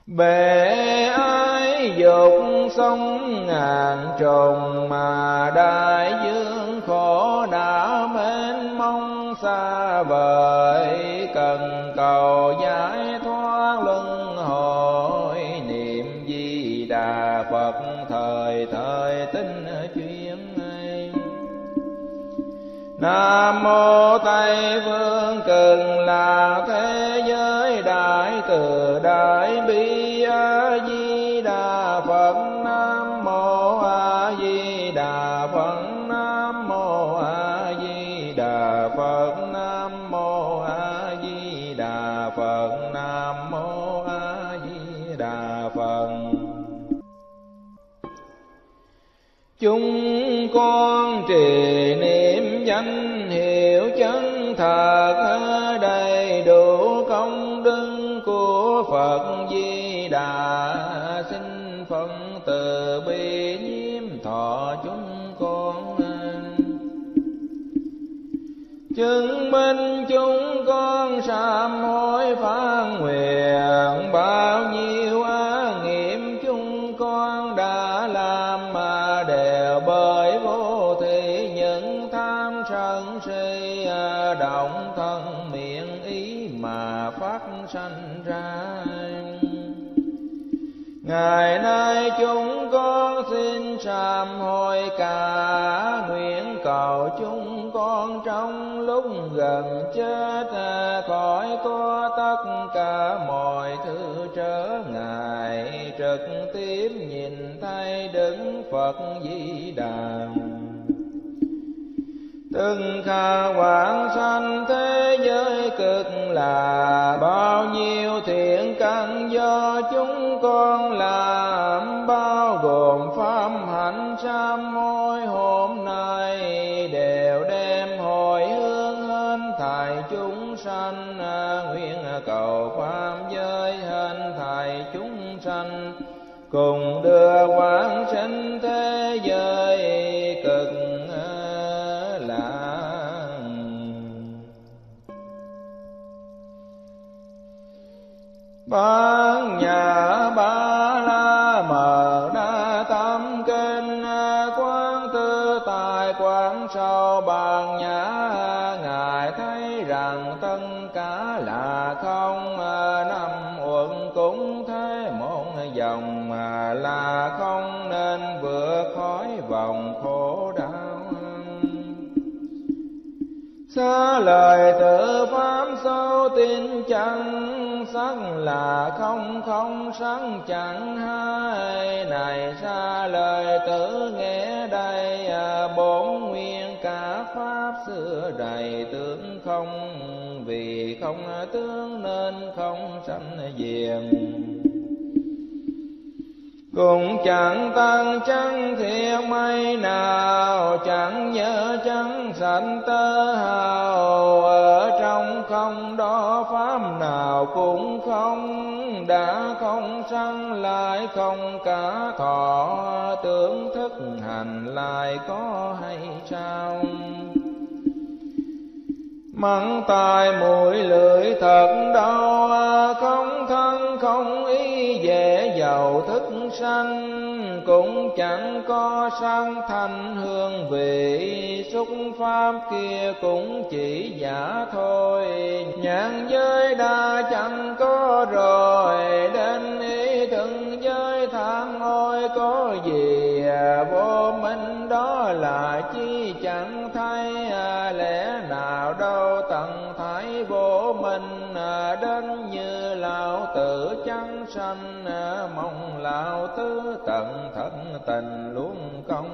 Bề ái dục sông ngàn trùng, mà đại dương khổ não mênh mông xa vời. Cần cầu giải thoát luân hồi, niệm Di Đà Phật thời thời tinh chuyên ấy. Nam mô Tây Phương Cực Lạc thế giới đại từ đại bi A Di Đà Phật. Nam mô A Di Đà Phật. Nam mô A Di Đà Phật. Nam mô A Di Đà Phật. Nam mô A Di Đà Phật. Chúng con trì niệm danh hiệu chân thật, đầy đủ công đức của Phật Di Đà. Xin Phật từ bi nhiếp thọ chúng con, chứng minh chúng con sám hối phán nguyện. Bao nhiêu ác nghiệp chúng con đã làm, mà đều bởi vô thị những tham sân si, động thân miệng ý mà phát sanh ra. Ngày nay chúng con xin sám hối cả, nguyện cầu chúng con trong lúc gần chết khỏi có tất cả mọi thứ trở ngại, trực tiếp nhìn thấy Đức Phật Di Đà. Từng khả quảng sanh thế giới cực là, bao nhiêu thiện căn do chúng con làm, bao gồm pháp hạnh sám hối hôm nay, đều đem hồi hướng hết thảy chúng sanh. Nguyện cầu pháp giới hết thảy chúng sanh, cùng đưa quảng sinh thế giới cực lạc. Bát Nhã Ba La Mật Đa Tâm Kinh, quán tư tài quán sâu bát nhã. Ngài thấy rằng tất cả là không, năm uẩn cũng thế một dòng, mà là không nên vượt khỏi vòng khổ đau. Xá lời tự pháp sâu tin chẳng, sắc là không không sắc chẳng hai. Này xa lời tự nghe đây, bốn nguyên cả pháp xưa đầy tướng không. Vì không tướng nên không sanh diệm, cũng chẳng tăng chẳng thiệt mây nào, chẳng nhớ chẳng sanh tơ hào. Ở trong không đó pháp nào cũng không, đã không sanh lại không cả thọ. Tưởng thức hành lại có hay sao? Mắng tai mũi lưỡi thật đau, không thân không ý dễ giàu thức sanh. Cũng chẳng có sang thanh hương vị, xúc pháp kia cũng chỉ giả thôi. Nhãn giới đã chẳng có rồi, đến ý thân giới than ôi có gì. Vô minh đó là chi chẳng thấy, lẽ nào đâu tận thái vô minh. Đến như lão tử chẳng sanh, mong lão tử tận thân tình luôn công.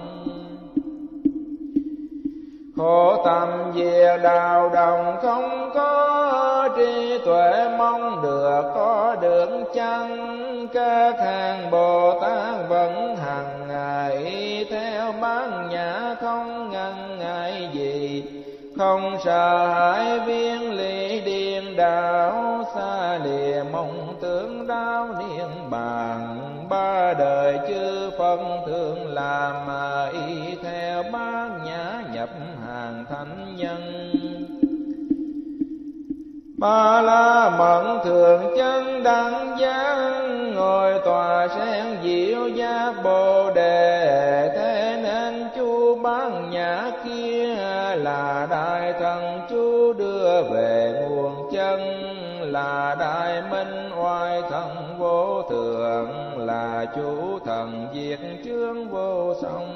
Khổ tâm về đạo đồng không có, trí tuệ mong được có được chăng. Các hàng Bồ Tát vẫn hằng ngày, theo bát nhã không ngần ngại gì. Không sợ hãi viên lý điên đảo, xa lìa mong tưởng đau niết bàn. Ba đời chư Phật thường làm, mà y theo bát nhã nhập hàng thánh nhân. Ba la mật thường chân đẳng giác, ngộ Bồ Đề. Thế nên chú Bán Nhã kia là đại thần chú đưa về nguồn chân, là đại minh oai thần vô thượng, là chủ thần diệt chướng vô song.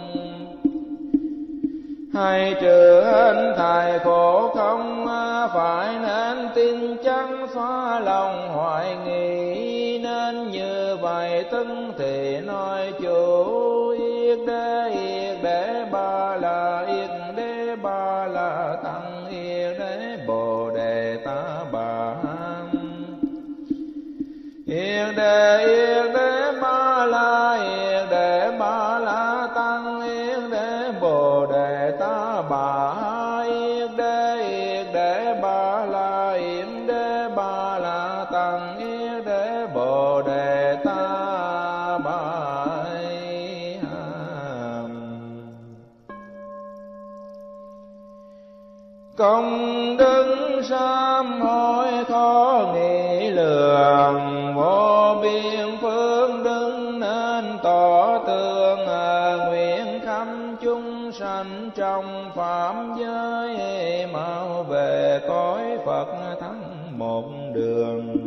Hay trừ hình thải khổ không, phải nên tin chắn xóa lòng hoài nghi. Nên như vậy tức thì nói chủ yết đế ba la, yết đế ba la tăng, yết đế Bồ Đề Ta Bà. Yết đế ba la, yết đế ba la tăng, yết đế Bồ Đề Ta Bà. Yết đế ba la, yết đế ba la tăng, yết đế Bồ Đề Ta Bà. Công đức sám hối khó nghĩ lường, vô biên phương đức nên tỏ tường. Nguyện khắp chúng sanh trong phạm giới, mau về cõi Phật thắng một đường.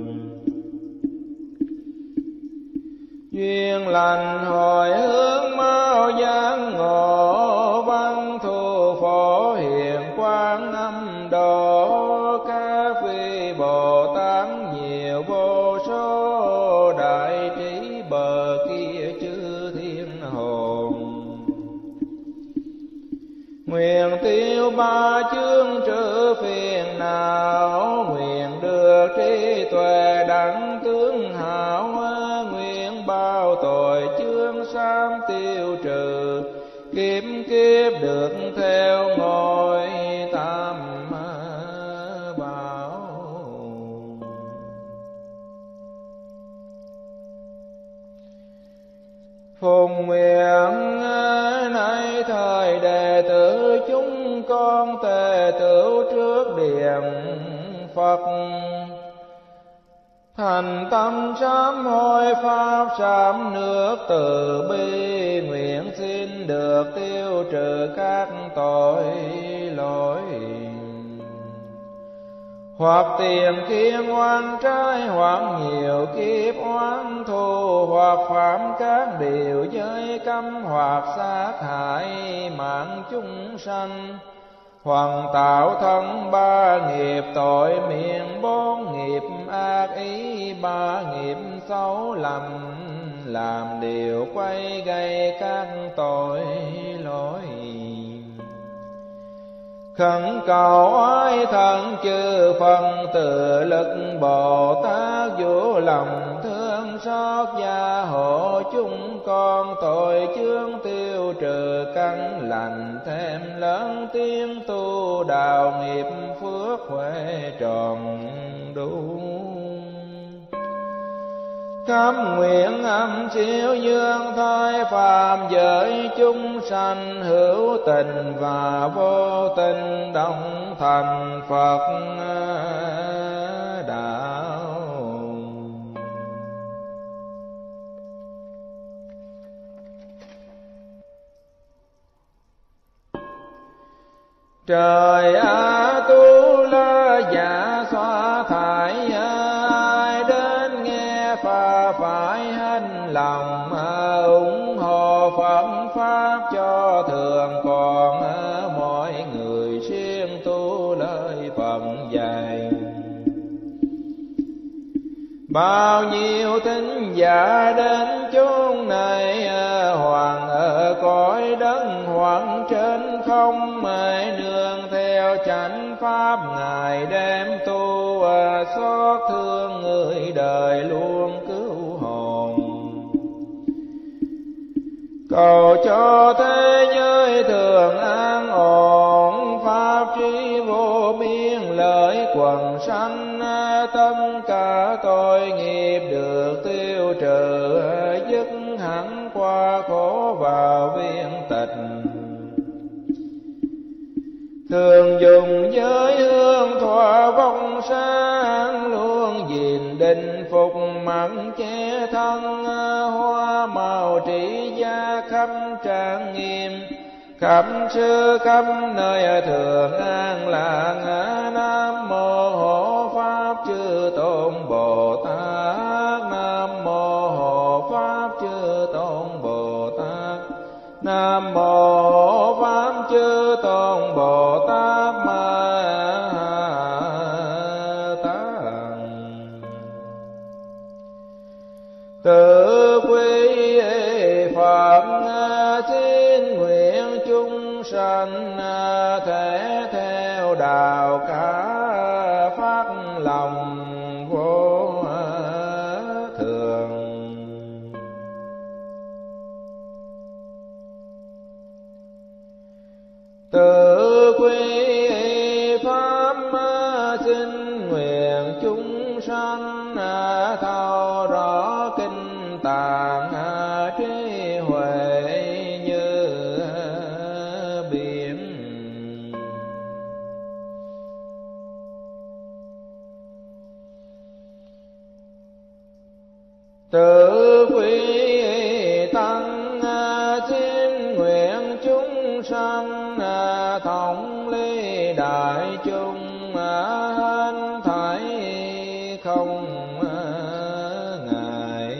Duyên lành hồi hướng mau giác ngộ, văn thù phổ hiền Quán Âm độ. Các vị Bồ Tát nhiều vô số, đại trí bờ kia chư thiên hồn. Nguyện tiêu ba chướng trừ phiền não, nguyện được trí tuệ đẳng tướng hảo. Nguyện bao tội chướng sám tiêu trừ, kiếp kiếp được theo ngôi tam bảo. Phùng nguyện nay thời đệ tử chúng con tề tửu trước điện Phật, thành tâm sám hối pháp sám nước từ bi. Nguyện xin được tiêu trừ các tội lỗi, hoặc tiền kiên oan trái, hoặc nhiều kiếp oán thù, hoặc phạm các điều giới cấm, hoặc sát hại mạng chúng sanh, hoặc tạo thân ba nghiệp tội miệng, bốn nghiệp ác ý, ba nghiệp xấu lầm, làm điều quay gây các tội lỗi. Khẩn cầu oai thần chư phần tự lực Bồ Tát, vũ lòng thương xót gia hộ chúng con. Tội chướng tiêu trừ căn lành, thêm lớn tiếng tu đạo nghiệp phước huệ tròn đủ. Cam nguyện âm siêu dương thoái phàm giới chúng sanh, hữu tình và vô tình đồng thành Phật đạo. Trời A Tu La Dạ xóa thải, ai đến nghe phà phải hành lòng, ủng hộ Phật pháp cho thường còn. Mọi người siêng tu lời Phật dạy, bao nhiêu thính giả đến chốn này, hoàng ở cõi đất hoặc trên không, nương theo chánh pháp Ngài đem tu, xót thương người đời luôn cứu hồn. Cầu cho thế giới thường an ổn, pháp trí vô biên lợi quần sanh, tất cả tội nghiệp được tiêu trừ, dứt hẳn qua khổ vào viên tịch. thường dùng giới hương thọ vong sáng, luôn gìn định phục mặn che thân, hoa màu trị gia khắp trang nghiêm, khắp xứ khắp nơi thường an lạc. Nam mô Hộ Pháp Chư Tôn Bồ Tát, Nam mô Hộ Pháp Chư Tôn Bồ Tát, Nam mô Hộ Pháp Chư Tôn Bồ Tát Ma Tát. Tự quy Phật xin nguyện chúng sanh thể theo đạo cả phát lòng vô thường. Tự quy Pháp xin nguyện chúng sanh thấu rõ kinh tạng, trí huệ như biển. Tự quy tăng xin nguyện chúng sanh thống ly đại chúng, hết thảy không ngại.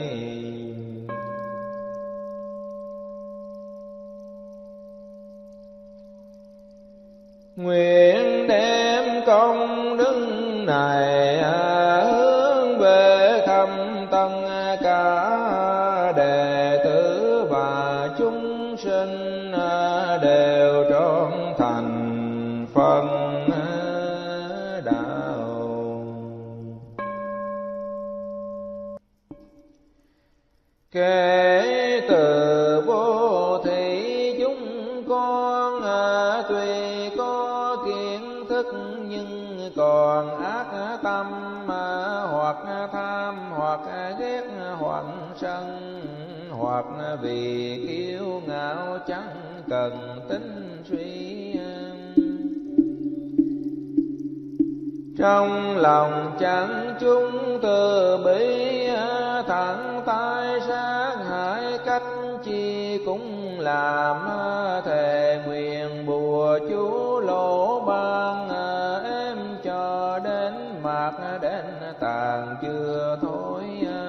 Nguyện đem công đức này hướng về khắp tất cả đệ tử và chúng sinh đều trọn thành phần đạo. Kể từ vô thị chúng con tuy có kiến thức nhưng còn ác tâm, hoặc tham hoặc ghét hoặc sân, hoặc vì kiêu ngạo chẳng cần tính suy. Trong lòng chẳng chúng từ bi, thẳng tay sát hại cách chi cũng làm. Thề nguyện bùa chú lỗ ban, em cho đến mạt đến tàn chưa thôi.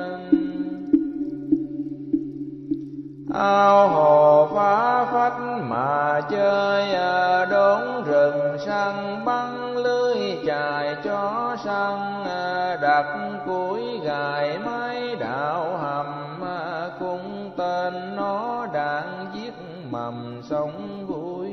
Ao hồ phá phách mà chơi, đốn rừng săn bắn lưới chài cho săn, đặt củi gài máy đạo hầm, cung tên nó đạn giết mầm sống vui.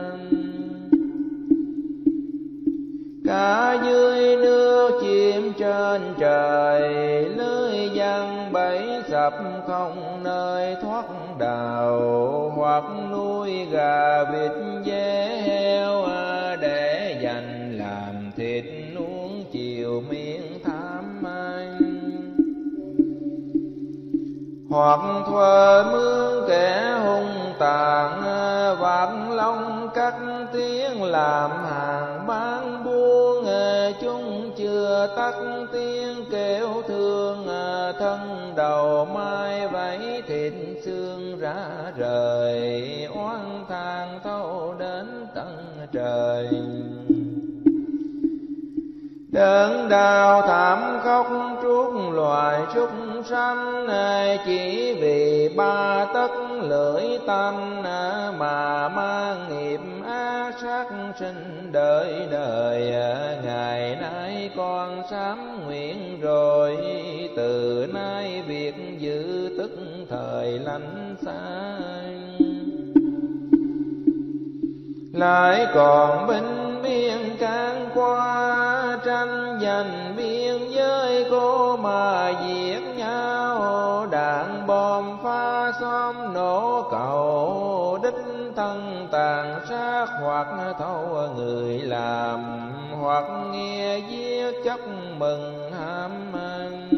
Cả dưới nước chim trên trời, lưới giăng bẫy sập không nơi thoát đào, hoặc nuôi gà vịt dê heo để dành làm thịt nuông chiều miệng tham anh. Hoặc thuê mướn kẻ hung tàn, vạt lông cắt tiếng làm hàng bán buôn. Chúng chưa tắt tiếng kêu thương, thân đầu mai vẫy thịt xương rã rời, oán than thâu đến tận trời. Đớn đau thảm khóc truốt loài súc sanh, chỉ vì ba tấc lưỡi tanh mà mang nghiệp ác sát sinh đời đời. Ngày nay con sám nguyện rồi, từ nay việc giữ tức thời lánh xa. Lại còn binh biên can qua, tranh giành biên giới cô mà giết nhau. Đạn bom phá xóm nổ cầu, đích thân tàn sát hoặc thâu người làm, hoặc nghe giết chóc mừng ham ăn.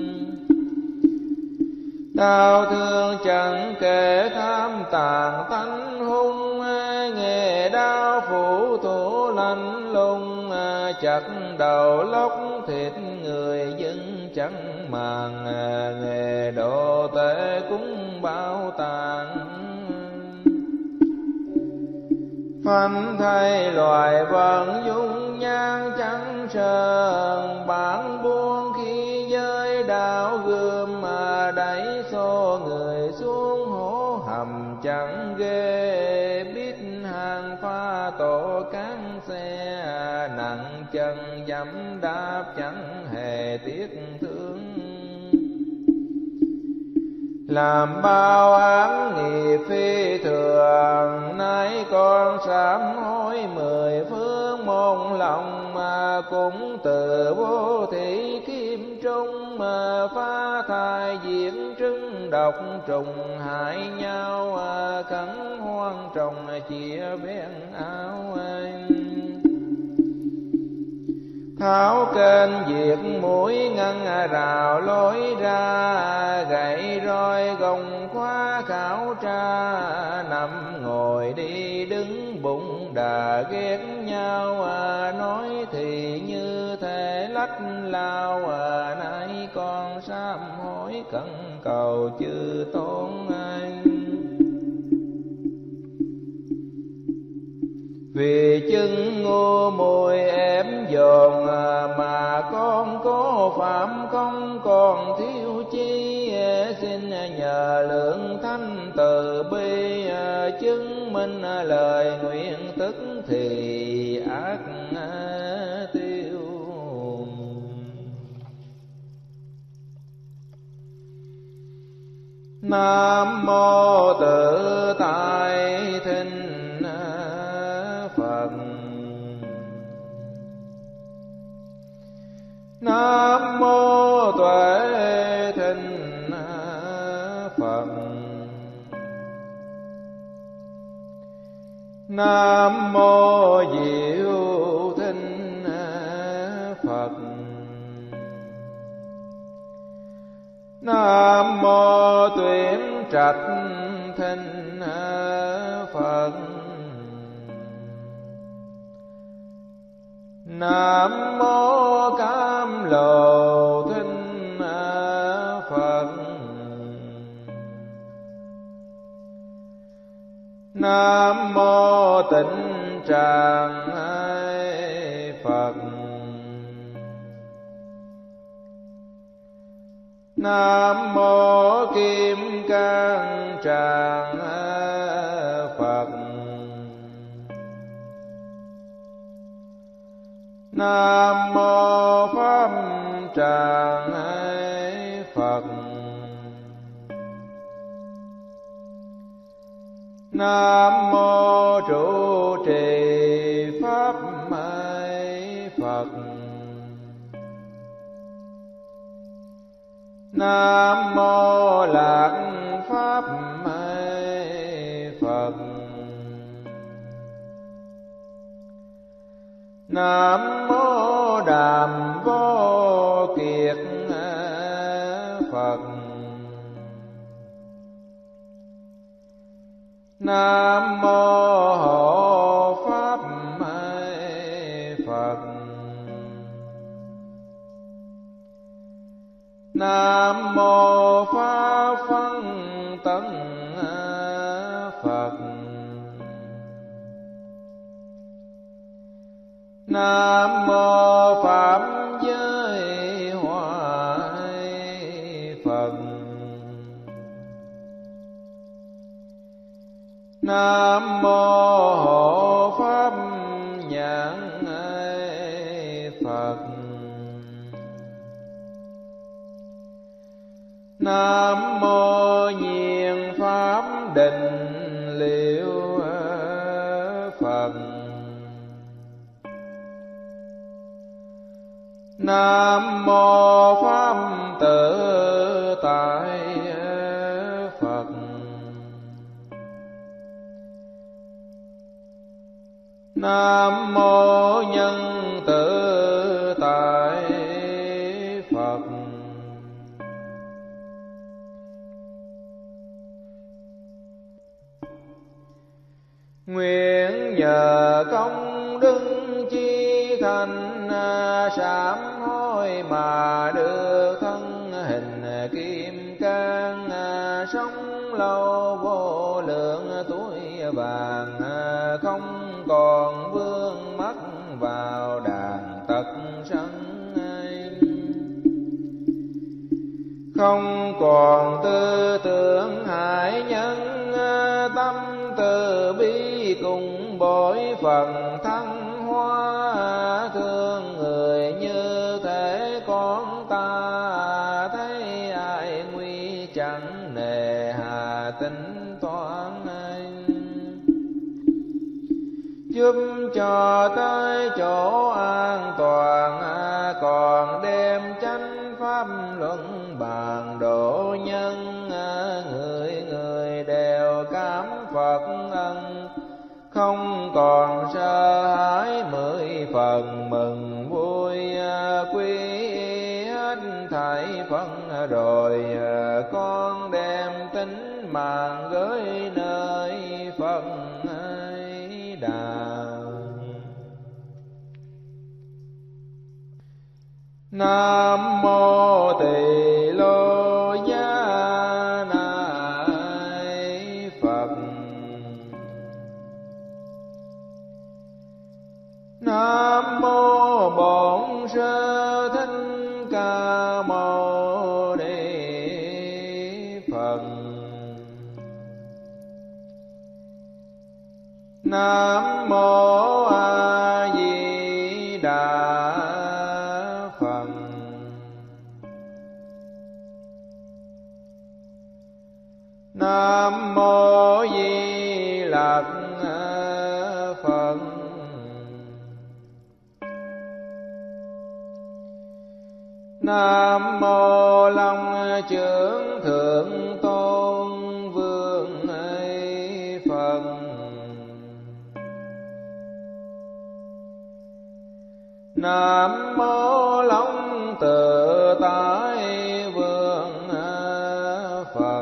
Đau thương chẳng kể tham tàn tánh hung, nghề đau phủ thủ lành chặt đầu lóc thịt người dân chẳng màng, nghề độ tể cúng bao tàng. Phanh thay loài vận dung nhan chẳng sơn, bản buông khi giới đạo gươm mà đẩy xô người xuống hố hầm chẳng ghê. Biết hàng pha tổ cán xe, nặng chân dẫm đạp chẳng hề tiếc thương. Làm bao án nghiệp phi thường, nay con sám hối mười phương môn lòng, mà cũng từ vô thị kim trung, mà phá thai diễn trứng độc trùng hại nhau, khẩn hoang trồng chia ven áo anh. Tháo kênh diệt mũi ngăn rào lối ra, gậy roi gồng khóa khảo tra, nằm ngồi đi đứng bụng đà ghét nhau, nói thì như thể lách lao, nay con sám hối cẩn cầu chư tôn anh. Vì chứng ngu muội ém dồn, mà con có phạm không còn thiếu chi, xin nhờ lượng thanh từ bi, chứng minh lời nguyện tức thì ác tiêu. Nam mô Tự Tại Thinh Phật. Nam mô Tuệ Thinh Phật. Nam mô Diệu Thinh Phật. Nam mô Tuyển Trạch Thinh Phật. Nam mô Cam Lồ Thinh Phật. Nam mô Tịnh Tràng Phật. Nam mô Kim Cang Tràng Phật. Nam mô Pháp Tràng Phật. Nam mô Trụ Trì Pháp Phật. Nam mô Lạc Pháp Phật. Nam mô Đàm Vô Kiệt Phật. Nam mô Hộ Pháp Phật. Nam mô Pháp Phân Tấn Phật. Nam mô Pháp Giới Hoại Phật. Nam mô Hộ Pháp Nhãn Phật. Nam mô Nhiên Pháp Định Liệu Phật. Nam mô Pháp Tự Tại Phật. Nam mô Nhân Tự Tại Phật. Nguyện nhờ công đức chi tha tanh sám hối mà được thân hình kim cang, sống lâu vô lượng tuổi vàng, không còn vương mắc vào đàn tật sân, không còn tư tưởng hại nhân, tâm từ bi cùng bội phần thăng hoa, thương người như thể con ta, thấy ai nguy chẳng nề hà tính toán, giúp cho tới chỗ an toàn, còn đem chánh pháp luận bàn độ nhân, người người đều cảm Phật ân, không còn sợ hãi 10 phần mừng vui, quy hết thảy phân rồi, con đem tính mạng gửi nơi Phật Đà. Nam mô Tỳ Lô Giá Ni Phật. Nam mô Bổn Sư Thích Ca Mâu Ni Phật. Nam mô A Di Đà Phật. Nam mô Di Lặc Phật. Nam mô Long Trưởng Thượng Tôn Vương Phật. Nam mô Long Tự Tại Vương Phật.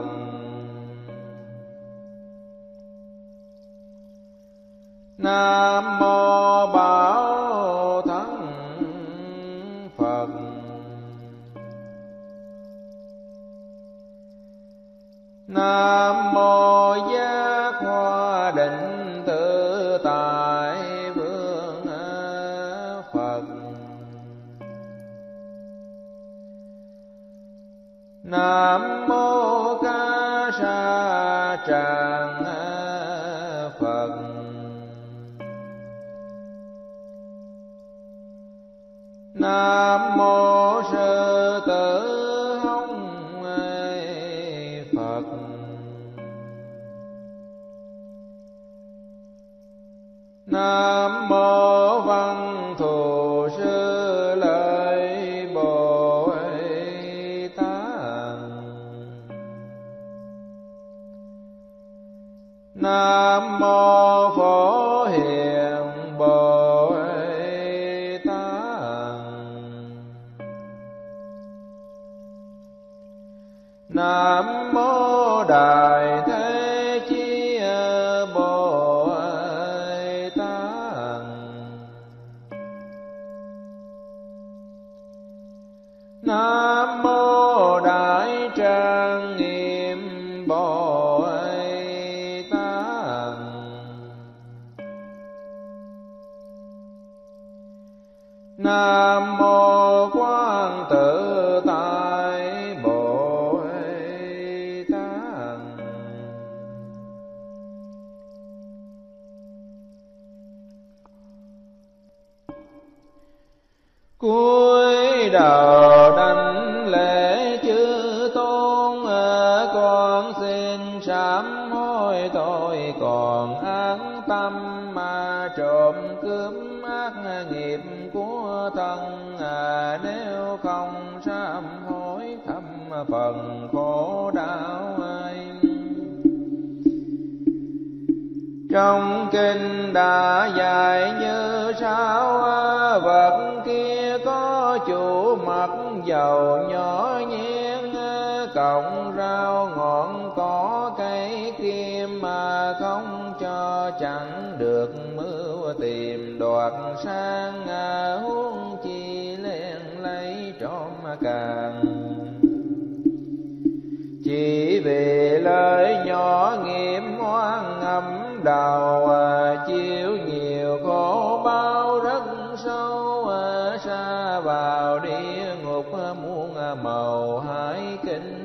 Nam mô Bảo Thắng Phật. Nam mô Giác Hoa Định Tự Tại Vương Phật. Nam mô Ca Sa Tràng Phật. Nam mô Sư Tử Hồng Phật. Nam mô Văn Thù Sư Lợi Bồ Tát. Nam mô Phổ Hiền Bồ Tát. Nam mô Đại Thế Chí Bồ Tát. Nam mô Đại Trang Nghiêm Bồ Tát. Nam mô Quán Tự Tại Bồ Tát. Cúi đầu đảnh lễ chư tôn, con xin sám hối tội còn ác tâm mà trộm cướp ác nghiệp của thân, nếu không sám hối thâm phần khổ đau ai. Trong kinh đã dạy như sau, vật kia có chủ mặt dầu nhỏ nhien, cọng rau ngọn cỏ cây kim mà không cho chẳng được mưu tìm đoạt sang. chỉ vì lời nhỏ nghiệp oan ngầm đầu, chịu nhiều khổ bao rất sâu, sa vào địa ngục muôn màu hải kinh.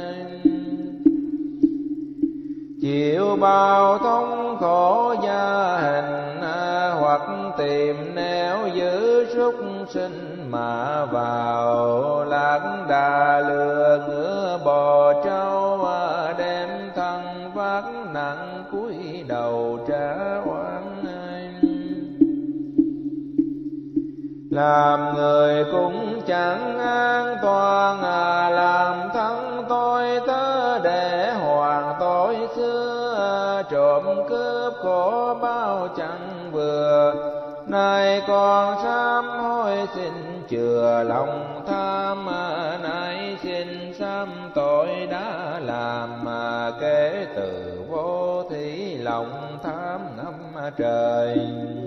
Chịu bao thống khổ gia hình, hoặc tìm nẻo giữ súc sinh mà vào. Lạc đà lừa ngựa bò trâu, đem thân vác nặng cúi đầu trả oan. Làm người cũng chẳng an toàn, làm thân tôi tớ để hoàng tội xưa. Trộm cướp khổ bao chẳng vừa, nay con sám hối xin chừa lòng tham. Nay xin sám tội đã làm, kể từ vô thí lòng tham năm trời.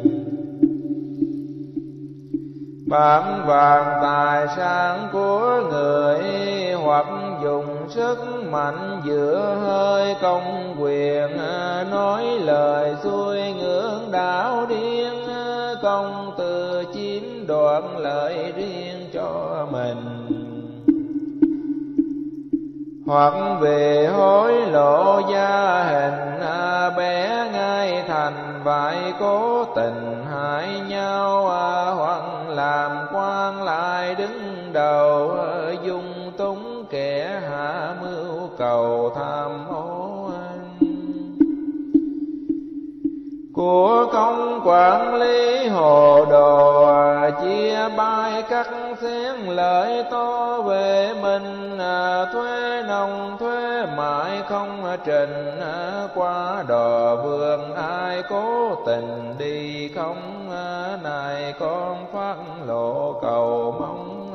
Bám vàng tài sản của người, hoặc dùng sức mạnh giữa hơi công quyền. Nói lời xuôi ngưỡng đạo điên, công từ chiếm đoạt lợi riêng cho mình. Hoặc về hối lộ gia hình, bé ngay thành vậy cố tình hại nhau. Hoặc làm quan lại đứng đầu, dung túng kẻ hạ mưu cầu tham ô. Của công quản lý hồ đồ, chia bay cắt xén lợi to về mình. Thuế nông thuế mãi không trình, qua đò vườn ai cố tình đi không. Này con phát lộ cầu mong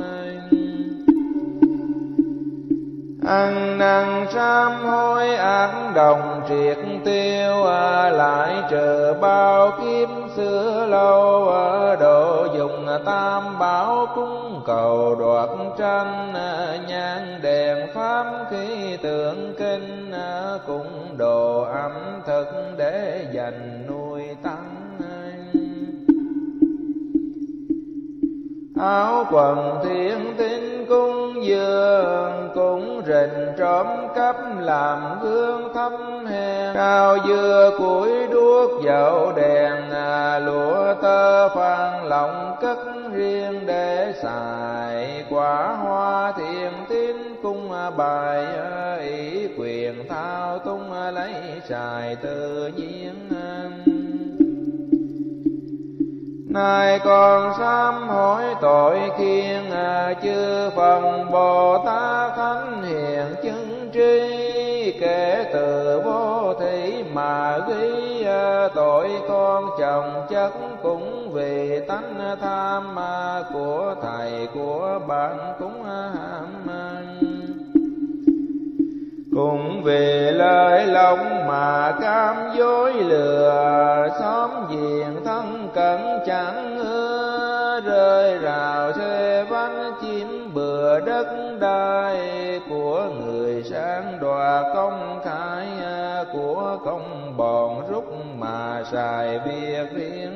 ăn năn sám hối ác đồng triệt tiêu. Lại trừ bao kiếp xưa lâu, độ dùng tam bảo cúng cầu đoạt tranh. Nhang đèn pháp khí tượng kinh, cũng đồ ẩm thực để dành nuôi tăng. Áo quần thiên tín cung dường, cũng rình trộm cắp làm gương thấp hèn. Cao dưa củi đuốc dầu đèn, lụa tơ phan lọng cất riêng để xài. Quả hoa thiền tín cung bài, ý quyền thao tung lấy xài tự nhiên. Nay con sám hối tội khiên, chư phần Bồ Tát thánh hiền chứng tri. Kể từ vô thí mà ghi, tội con chồng chất cũng vì tánh tham. Của thầy của bạn cũng ham, cũng vì lời lòng mà cam dối lừa. Xóm giềng thân cận chẳng ưa, rơi rào xê vánh chiếm bừa đất đai. Của người sang đoạt công khai, của công bòn rút mà xài việc riêng.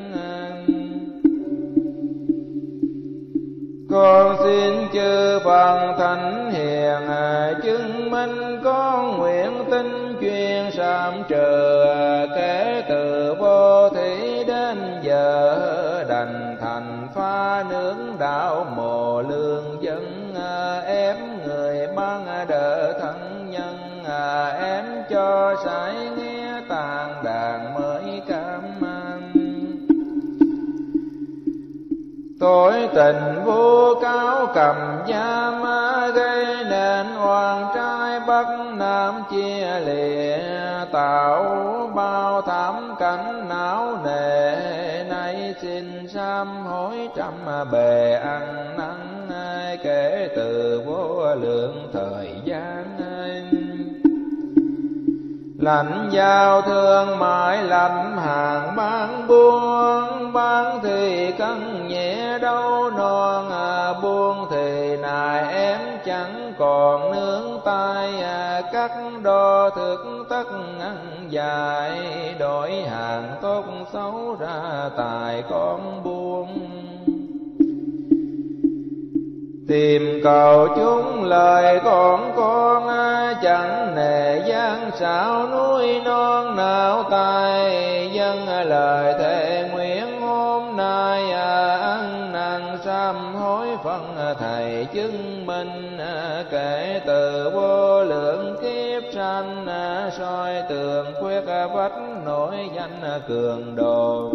Con xin chư phần thánh hiền, chứng minh con nguyện tin chuyên sám trừ. Kể từ vô thí đến giờ, đành thành pha nướng đạo mồ lương dân. Ém người ban đỡ thân nhân, ém cho sải nghe tàn đàn mới cam mang. Tội tình vô cáo cầm giam, gây nên oan trai bắc nam chia lìa. Tạo bao thảm cảnh não nề, nay xin sám hối trăm bề ăn năn. Kể từ vô lượng thời gian, lãnh giao thương mãi lãnh hàng bán buôn. Bán thì cân nhẹ đâu non, buông thì nài em chẳng còn nương tay. cắt đo thức tất ăn dài, đổi hàng tốt xấu ra tài con buông. Tìm cầu chúng lời con chẳng nề gian xảo núi non nào tài, dân lời thề nguyện hôm nay ăn năn sám hối phân thầy chứng minh, kể từ vô lượng kiếp sanh soi tường khuyết vách nổi danh cường đồn.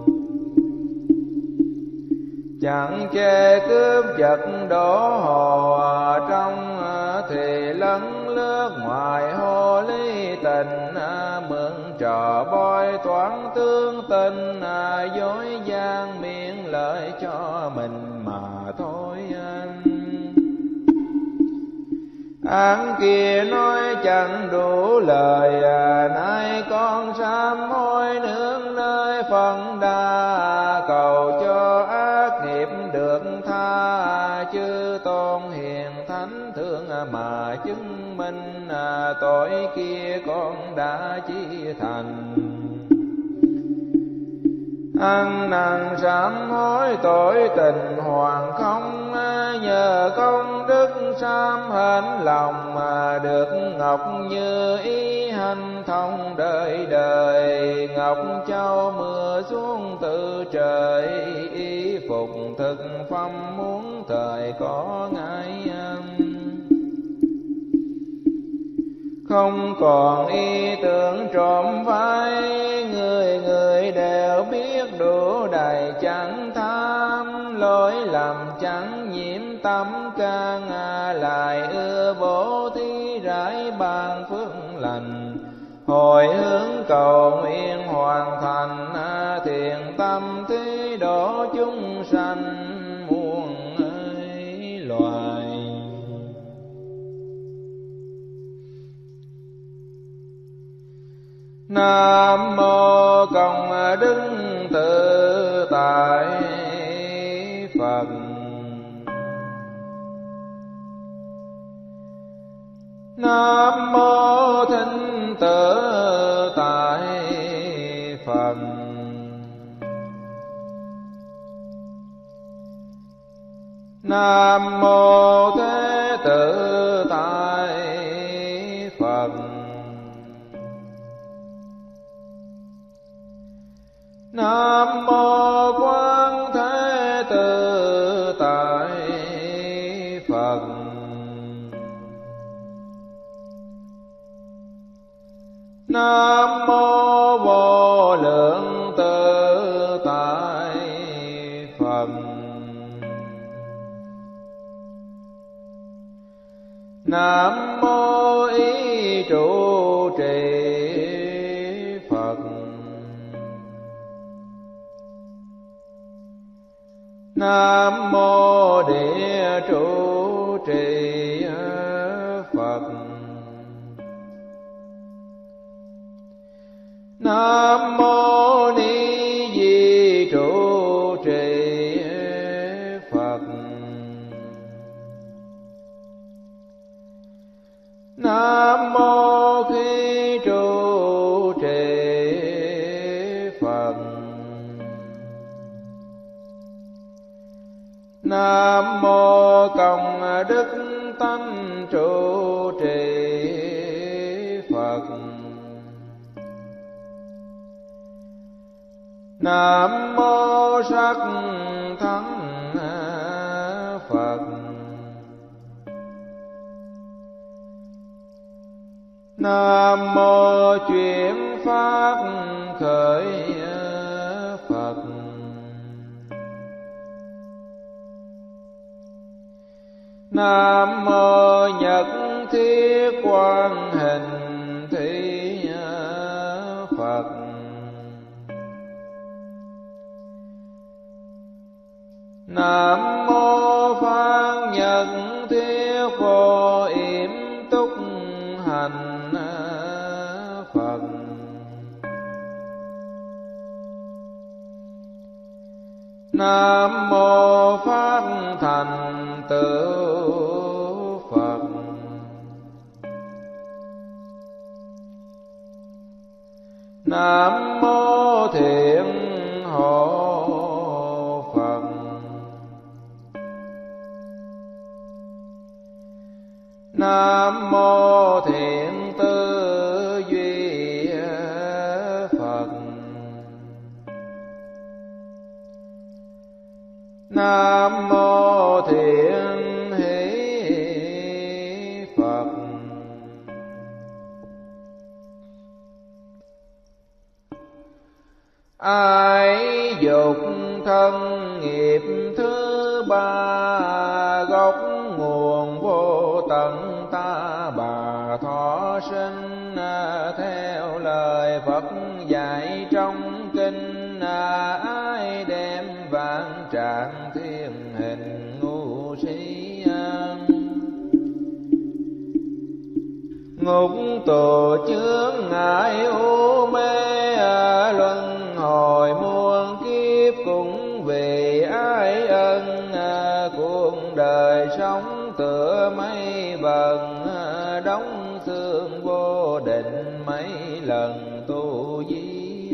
Chẳng chê cướp giật đổ hồ trong, thì lấn lướt ngoài hồ ly tình, mượn trò bói toán tương tình, dối gian miệng lợi cho mình mà thôi anh. Án kia nói chẳng đủ lời, nay con sám hối nương nơi phần đa, cầu cho ác nghiệp được tha, chư tôn hiền thánh thương mà chứng minh, tội kia con đã chi thành. Ăn năn sám hối tội tình hoàn không, nhờ công đức sám hên lòng, mà được ngọc như ý hành thông đời đời. Ngọc châu mưa xuống từ trời, y phục thực phẩm muốn thời có ngại ăn. Không còn ý tưởng trộm vai, người người đều biết đủ đầy chẳng tham. Lỗi lầm chẳng nhiễm tâm can, lại ưa bố thí rải ban phước lành. Hồi hướng cầu nguyện hoàn thành, thiện tâm thí độ chúng sanh muôn loài. Nam mô Công Đức Tự Tại Phật. Nam mô Thinh Tự Tại Phật. Nam mô Thế Tự Tại Phật. Nam mô Quán Thế Tự Tại Phật. Nam mô Vô Lượng Tự Tại Phật. Nam mô Ý Trụ Trì Phật. Nam mô Địa Trụ Trì Phật. Nam mô Ni Di Trụ Trì Phật. Nam mô Khí Trụ Trì Phật. Nam mô Công Đức Tánh Trụ Trì Phật. Nam mô Sắc Thắng Phật. Nam mô Chuyển Pháp Khởi Phật. Nam mô Nhật Thiết Quan Hình Thị Phật. Nam mô Pháp Nhật Thiết Vô Yểm Túc Hành Phật. Nam mô Pháp Thành Tựu Phật. Nam mô Thiện Hộ Phật. Nam mô Thiện Tư Duy Phật. Nam mô Thiện Hỷ Phật. Ái dục thân nghiệp thứ ba, gốc nguồn vô tận ta bà thọ sinh. Theo lời Phật dạy trong kinh, ai đem vạn trạng thiên hình ngu si, ngục tù chướng ngại u mê. Luân hồi muôn kiếp cũng vì ái ân, cuộc đời sống tựa mây vần. Đóng xương vô định mấy lần tu di,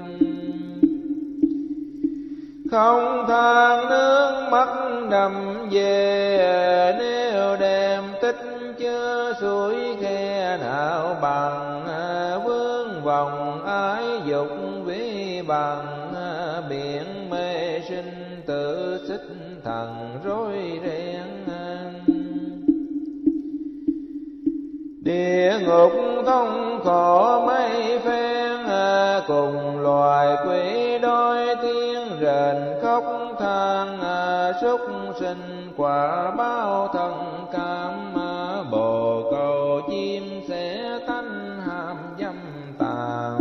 không than nước mắt đầm về. Nếu đem tích chứa suối khe nào bằng, vướng vòng ái dục vi bằng. Biển mê sinh tự xích thần rối ren. Địa ngục thông khổ mấy phen, cùng loài quỷ đói tiếng rền khóc than. Súc sinh quả báo thân cam, bồ câu chim sẽ tánh ham dâm tàm.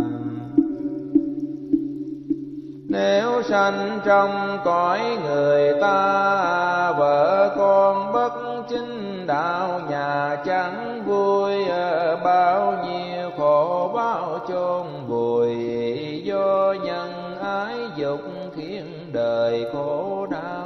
Nếu sanh trong cõi người ta, vợ con bất chính đạo nhà chẳng vui. Bao nhiêu khổ báo chôn vùi, do nhân ái dục khiến đời khổ đau.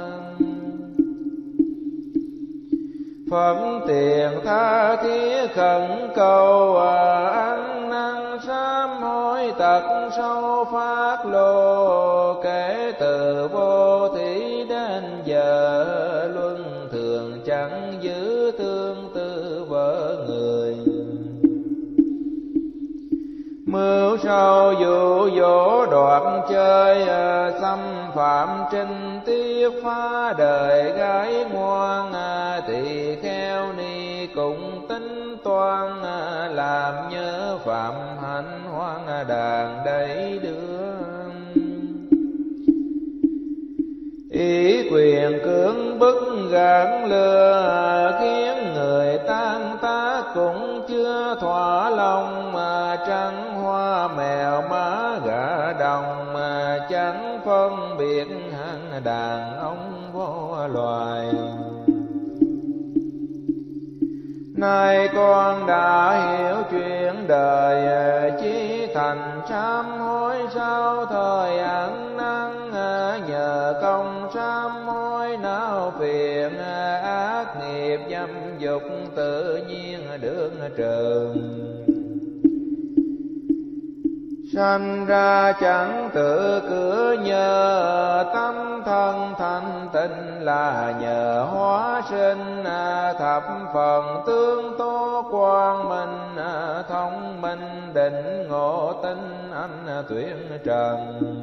Phật tiền tha thiết khẩn cầu, ăn năn sám hối tật sâu phát lộ. Kể từ vô thí đến giờ, luân thường chẳng giữ tương tư vợ người. Mưu sâu dụ dỗ đoạt chơi, xâm phạm trinh tiết phá đời gái ngoan. Tỳ kheo ni cũng tính toan, làm nhớ phạm hạnh hoang đàn đẩy đưa. Ý quyền cưỡng bức gạn lừa, khiến người tan tác cũng chưa thỏa lòng. Trắng hoa mèo má gà đồng, chẳng phân biệt hạng đàn ông vô loài. Nay con đã hiểu chuyện đời, chí thành sám hối sau thời ăn năn. Nhờ công sám hối não phiền, ác nghiệp dâm dục tự nhiên được trừ. Sanh ra chẳng tự cửa nhờ, tâm thân thanh tịnh là nhờ hóa sinh. Thập phần tương tố quang minh, thông minh định ngộ tinh anh tuyển trần.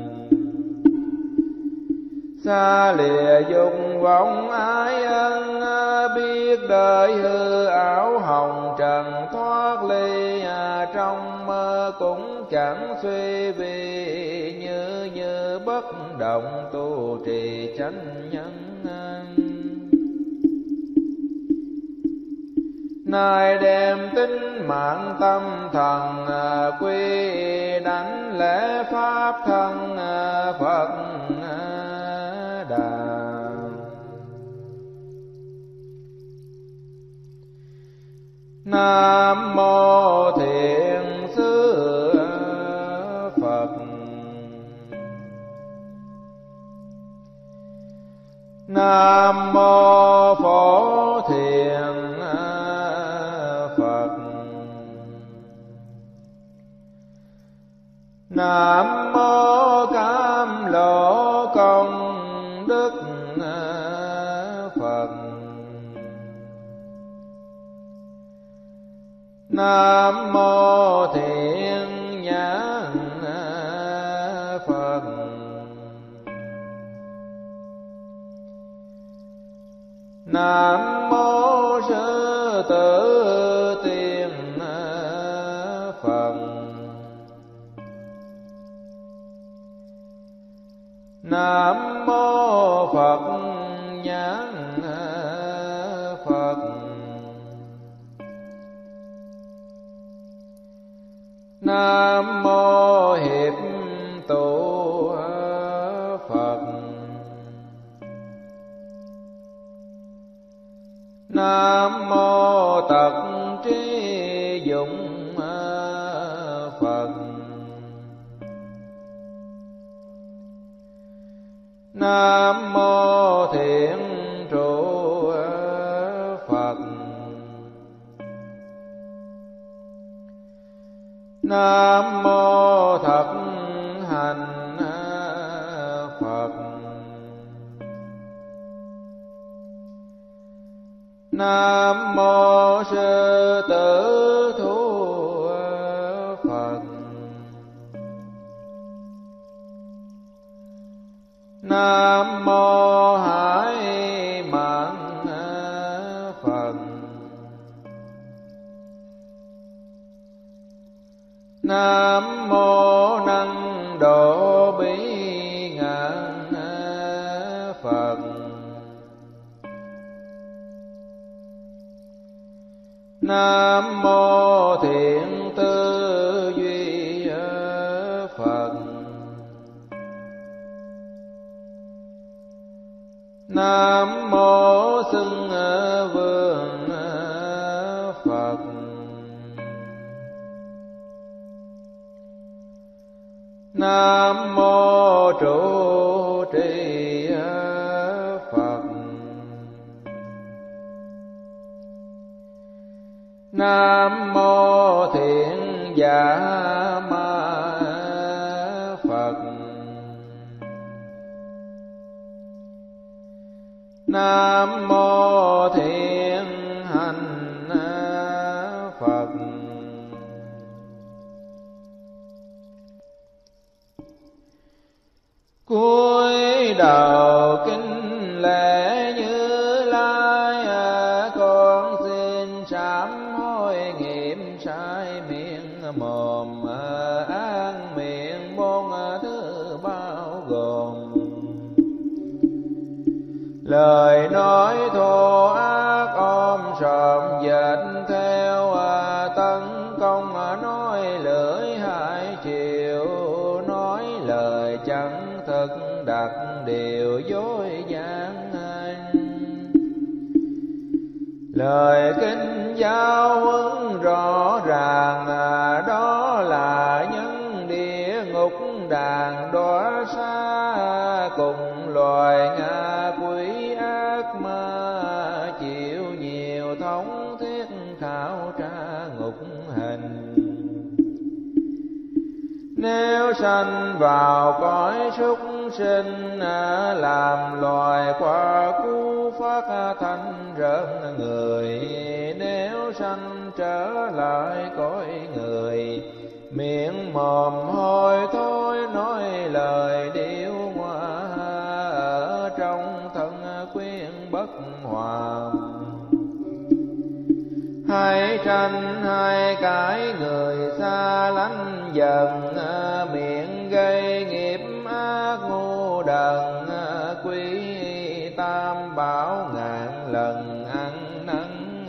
Xa lìa dục vọng ái ân, biết đời hư ảo hồng trần thoát ly. Trong mơ cũng chẳng suy vi, như bất động tu trì chánh nhân. Nay đem tính mạng tâm thần, quy đảnh lễ pháp thân Phật Đà. Nam mô Thiện Sư Phật. Nam mô Phổ Thiện Phật. Nam mô Cam Lộ Công Đức Phật. Nam mô Thiện Nhãn Phật. Nam mô Sư Tử Tiên Phật. Nam mô Phật Nhãn Phật. Nam mô Hiệp Tụ Phật. Nam mô Tật Trí Dụng Phật. Nam mô Thiện Trụ Phật. Nam mô Thật Hành Phật. Nam mô Sư Tử Thú Phật. Nam mô Hải Mạn Phật. Nam mô Năng Độ Bỉ Ngạn Phật. Nam mô Thiện Tư Duy Phật. Nam mô Xưng Vương Phật. Nam mô Trụ Trì Phật. Nam mô Thiện Giả Ma Phật. Nam mô Thiện Hành Phật. Cúi đầu kính lễ Như Lai, con xin sám hối nghiệm sai miệng mồm, ác miệng bốn thứ bao gồm. Lời nói thô ác ôm sòm dệt theo, tấn công nói lưỡi hai chiều, nói lời chẳng thực đặt điều dối gian. Lời kinh giáo huấn rõ ràng, đó là nhân địa ngục đàn đọa xa, cùng loài ngạ quỷ ác ma, chịu nhiều thống thiết khảo tra ngục hình. Nếu sanh vào cõi súc sinh, làm loài qua cú phát thanh rợn người. Nếu sanh trở lại cõi người, miệng mồm hôi thối nói lời điêu ngoa, ở trong thân quyến bất hòa. Hai tranh hai cái người xa lánh dần, miệng gây nghiệp ác ngu đần, quý tam bảo ngàn lần ăn năn.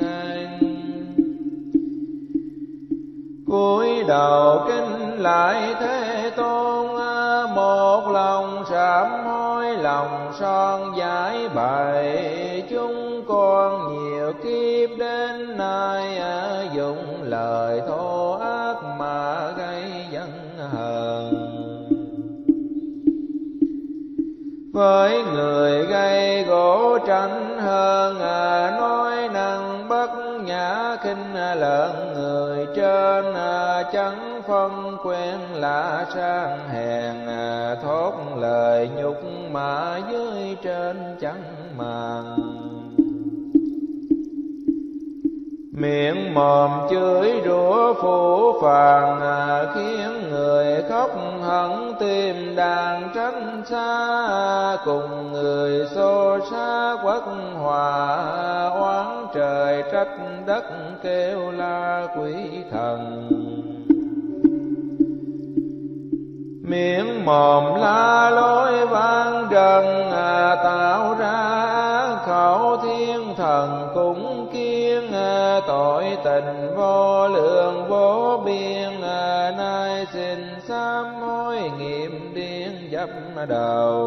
Cúi đầu kính lại Thế Tôn, một lòng sám hối lòng son giải bày. Chúng con nhiều kiếp đến nay, dùng lời thô ác mà gây giận hờn. Với người gây gỗ tranh hơn, nói năng bất nhã khinh lợn người trên. chẳng phân quen lạ sang hèn, thốt lời nhục mà dưới trên chẳng màng. Miệng mồm chửi rủa phũ phàng, khiến người khóc hận tim đàn tránh xa. Cùng người xô xá quất hòa, oán trời trách đất kêu la quỷ thần. Miệng mồm la lối vang trần, tạo ra khẩu thiên thần cũng kiêng. Tội tình vô lượng vô biên, nay xin sám hối nghiệm điên dấp đầu.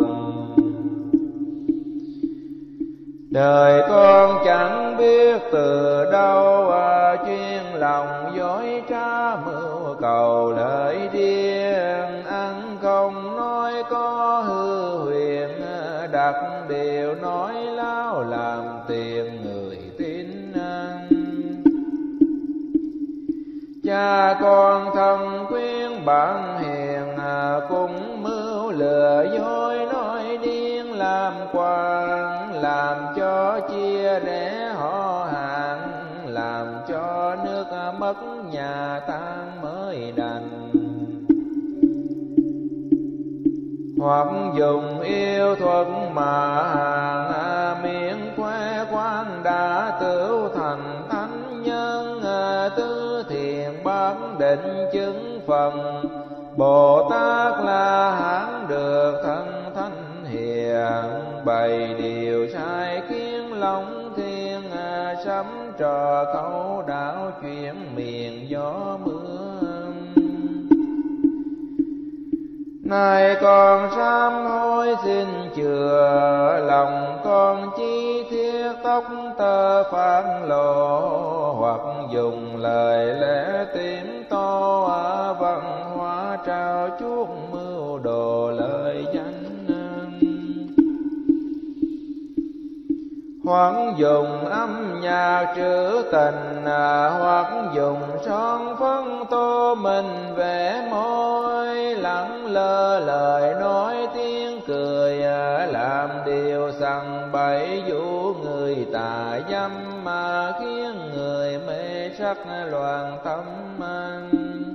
Đời con chẳng biết từ đâu, chuyên lòng dối trá mưu cầu lợi điên. Ăn không nói có hư huyền, đặt điều nói láo làm tiền người tin ăn. Cha con thân khuyên bạn hiền, cũng mưu lừa dối nói điên làm quan. Làm cho chia rẽ họ hàng, làm cho nước mất nhà tan mới đành. Hoặc dùng yêu thuật mà hàng, miệng khoe khoang đã tửu thành thánh nhân. Tứ thiền bán định chứng phần, Bồ Tát La Hán được thân thánh hiền. Bày điều sai khiến lòng thiên, sắm trò khẩu đạo chuyển miền gió mưa. Nay con sám hối xin chừa, lòng con chi thiết tóc tơ phản lộ. Hoặc dùng lời lẽ tím to, văn hóa trao chuốt mưu đồ lời danh. Hoặc dùng âm nhạc trữ tình, hoặc dùng son phấn tô mình vẽ môi. Lẳng lơ lời nói tiếng cười, làm điều sằng bậy dụ người tà dâm. Mà khiến người mê sắc loạn tâm anh.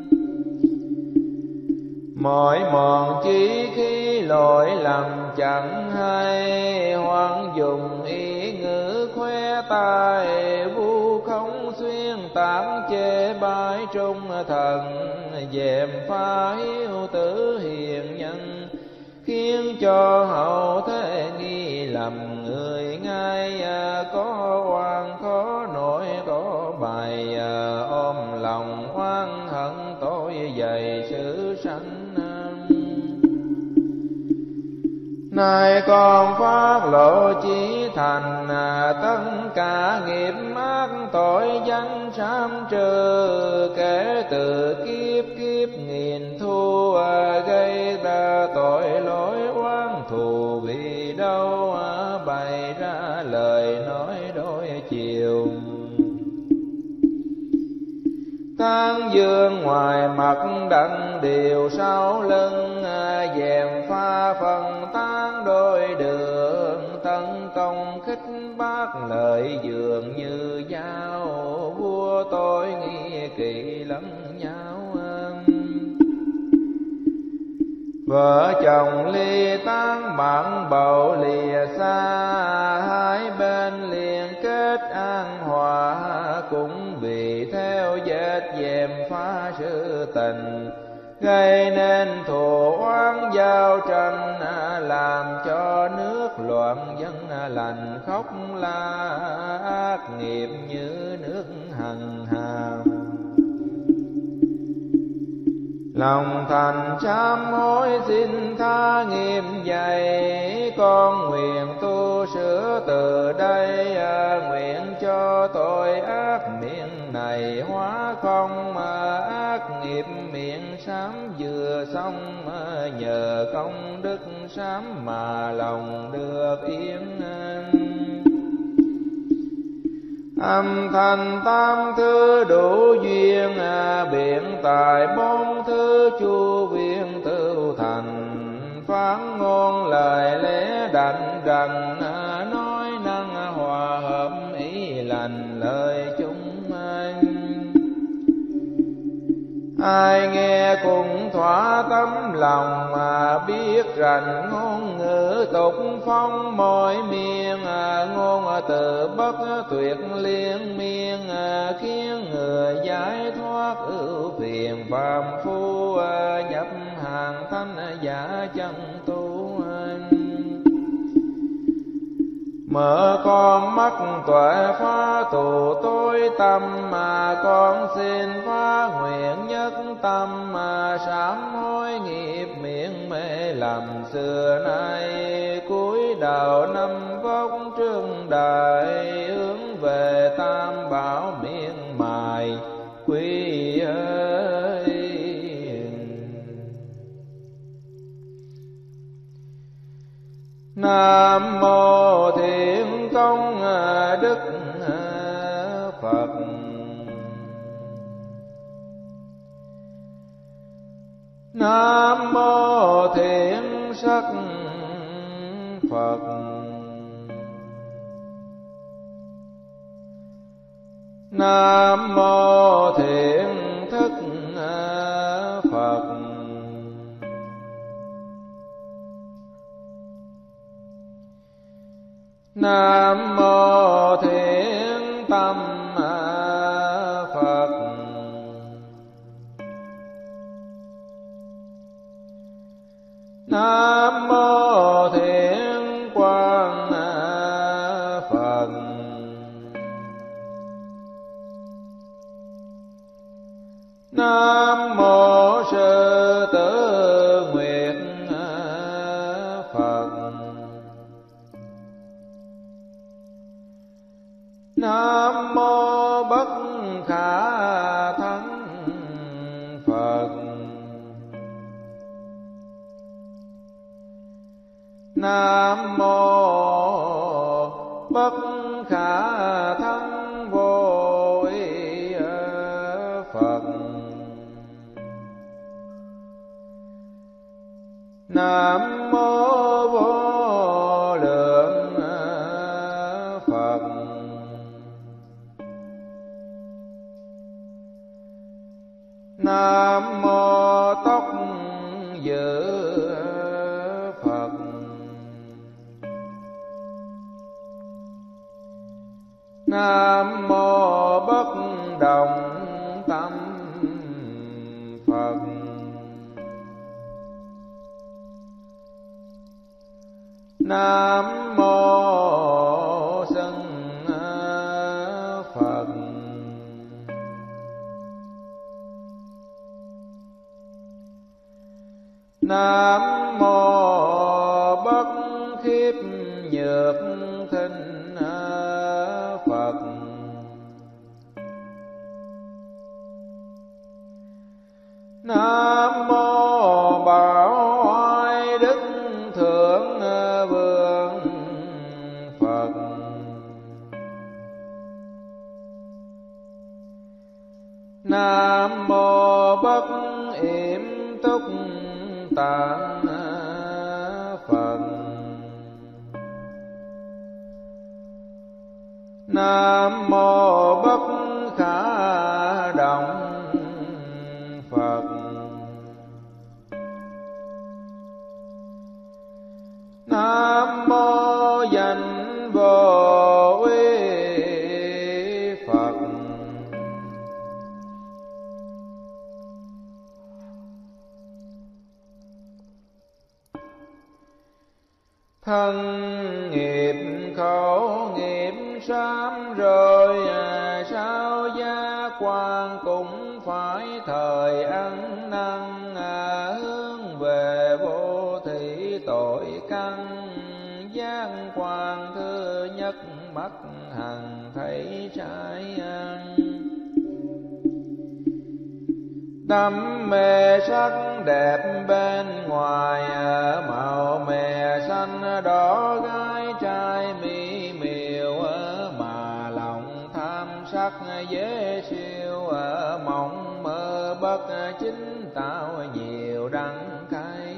Mỗi mòn chí khi lỗi lầm chẳng hay, hoặc dùng ý ngữ khoe tài vu khống xuyên tán chê bai trung thần. Dèm pha hiếu tử hiền nhân, khiến cho hậu thế nghi lầm người ngay. Có oan khó nổi có bài, ôm lòng oan hận tội dày sự sanh. Nay con phát lộ chí thành, tất cả nghiệp ác tội danh sám trừ. Kể từ kiếp kiếp nghìn thu, gây ra tội lỗi oán thù vì đâu. Bày ra lời nói đôi chiều, tán dương ngoài mặt đặng điều sau lưng. Dèm pha phần tán đôi đường, tấn công khích bác lợi dường như dao. Vua tôi nghi kỵ lẫn nhau, vợ chồng ly tán bạn bầu lìa xa. Hai bên liền kết an hòa, cũng vì theo vết dèm pha sự tình. Gây nên thù oán giao tranh, làm cho nước loạn dân lành khóc la. Ác nghiệp như nước hằng hàm, lòng thành sám hối xin tha nghiêm dày. Con nguyện tu sửa từ đây, nguyện cho tội ác miệng này hóa không. Ác nghiệp miệng sám vừa xong, nhờ công đức sám mà lòng được yên. âm thanh tam thứ đủ duyên, biện tài bốn thứ chu viên tựu thành. Phán ngôn lời lẽ đảnh rằng, nói năng hòa hợp ý lành lời chúng anh. Ai nghe cũng thỏa tấm lòng, biết rành ngôn ngữ tục phong mỗi miền. Ngôn từ bất tuyệt liên miên, khiến người giải thoát ưu phiền phàm phu. Nhập hàng thanh giả chân tu anh. Mở con mắt tuệ phá tù tối tâm, con xin phá nguyện nhất tâm. Sám hối nghiệp miệng mê lầm xưa nay, cúi đầu năm vóc trương đại. Hướng về tam bảo miệng mài quy ơi. Nam mô Thiện Công Đức Phật. Nam mô Thiện Sắc Phật. Nam mô Thiện Thức Phật. Nam mô Thiện Tâm Phật. Nam mô Thiện Quang Phật. Nam mô Sư Tử Nguyệt Phật. Nam mô Bất Khả Thắng Phật. Nam mô Bất Khả Thắng Vô Ý Phật. Nam mô Vô Lượng Phật. Nam mô Tóc Dự Phật. Nam mô Bất Động Tâm Phật. Nam mô Sân Phật. Nam mô Bất Khiếp Nhược Thinh Phật. Nam mô Bảo Oai Đức Thượng Vương Phật. Nam mô Bất Yểm Túc Tạng Phật. Nam mô Bất Khả Động Phật. Nam mô Danh Vô Uy Phật. Thân nghiệp khẩu nghiệp sám rồi, sao gia quan cũng phải thời ăn năn. Hướng về vô thị tội căn, giác quan thứ nhất mắt hằng thấy trái ăn. Đam mê sắc đẹp bên ngoài, màu mè xanh đỏ gái trai mỹ miều. Mà lòng tha chính tạo nhiều đắng cay.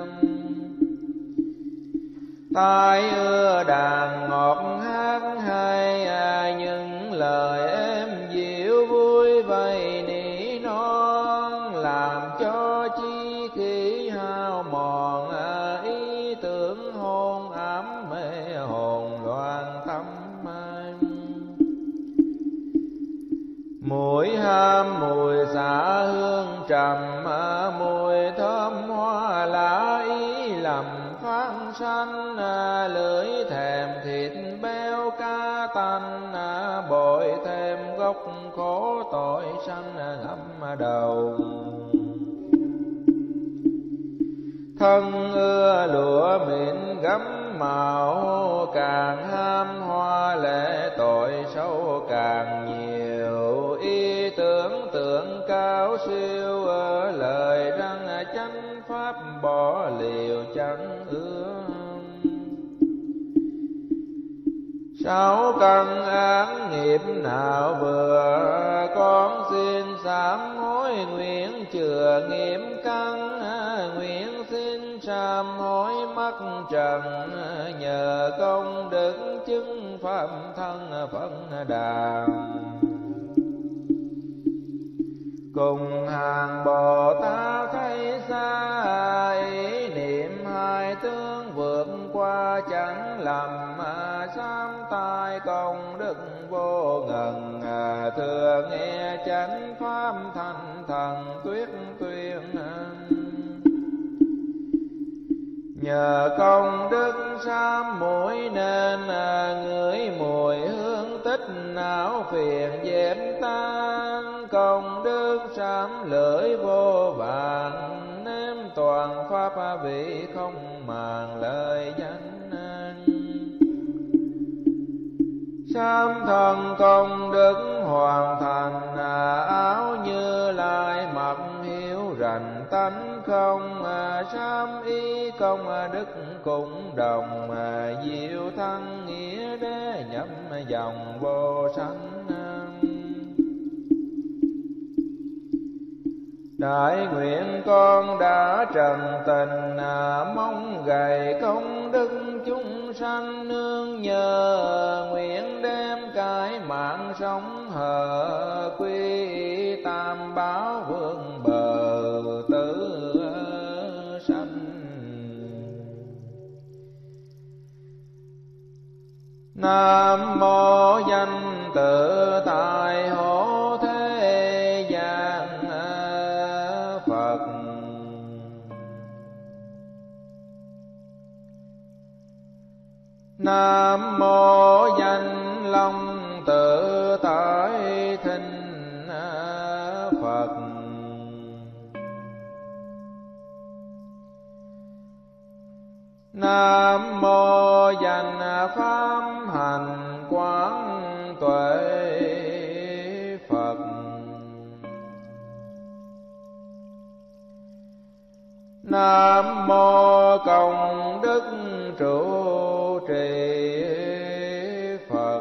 Tai ưa đàn ngọt hát hay, những lời êm dịu vui vầy nỉ non, làm cho chi khí hao mòn ý tưởng hôn ám mê hồn loạn tâm. Mùi ham mùi xạ hương trầm, mùi thơm hoa lá ý lầm phát sanh, lưỡi thèm thịt béo cá tanh, bội thêm gốc khổ tội sanh ngậm đầu. Thân ưa lụa mịn gấm màu, càng ham hoa lệ tội sâu càng nhiều. Ý tưởng tượng cao siêu, lời răng chánh pháp bỏ liều chẳng ưa. Sáu căn án nghiệp nào vừa, con xin sám hối nguyện chừa nghiệp căn. Nguyện xin sám hối mắc trần, nhờ công đức chứng pháp thân Phật Đà. Cùng hàng Bồ Tát thấy xa, ý niệm hai tướng vượt qua chẳng lầm. Sám tai công đức vô ngần, thừa nghe chánh pháp thanh thần tuyết tuyên. Nhờ công đức sám mũi nên, ngửi mùi hương tích não phiền dẹp tan. Công đức sám lưỡi vô vàng, nếm toàn pháp vị không màng lời danh. Sám thân công đức hoàn thành, áo Như Lai mặc hiếu rành tánh không. Sám ý công đức cũng đồng, diệu thân nghĩa đế nhập dòng vô sanh. Đại nguyện con đã trần tình, mong gầy công đức chúng sanh nương nhờ. Nguyện đem cái mạng sống hờ, quy tam bảo vương bờ tử sanh. Nam mô danh tự tại hộ thế gian Phật. Nam mô danh long tự tại thinh Phật. Nam mô danh pháp hành quán tuệ Phật. Nam mô công đức trụ trì Phật.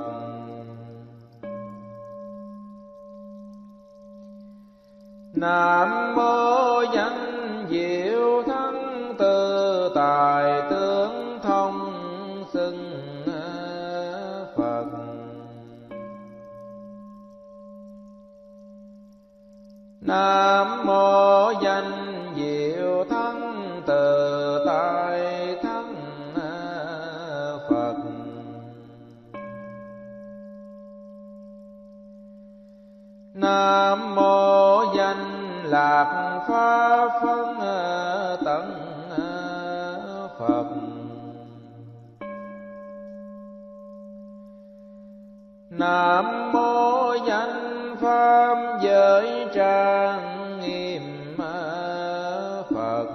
Nam mô danh diệu thắng tự tại tướng thông xưng Phật. Nam mô danh diệu thắng tự tại thắng Phật. Nam mô danh lạc pháp phân tận Phật. Nam mô danh pháp giới trang nghiêm Phật.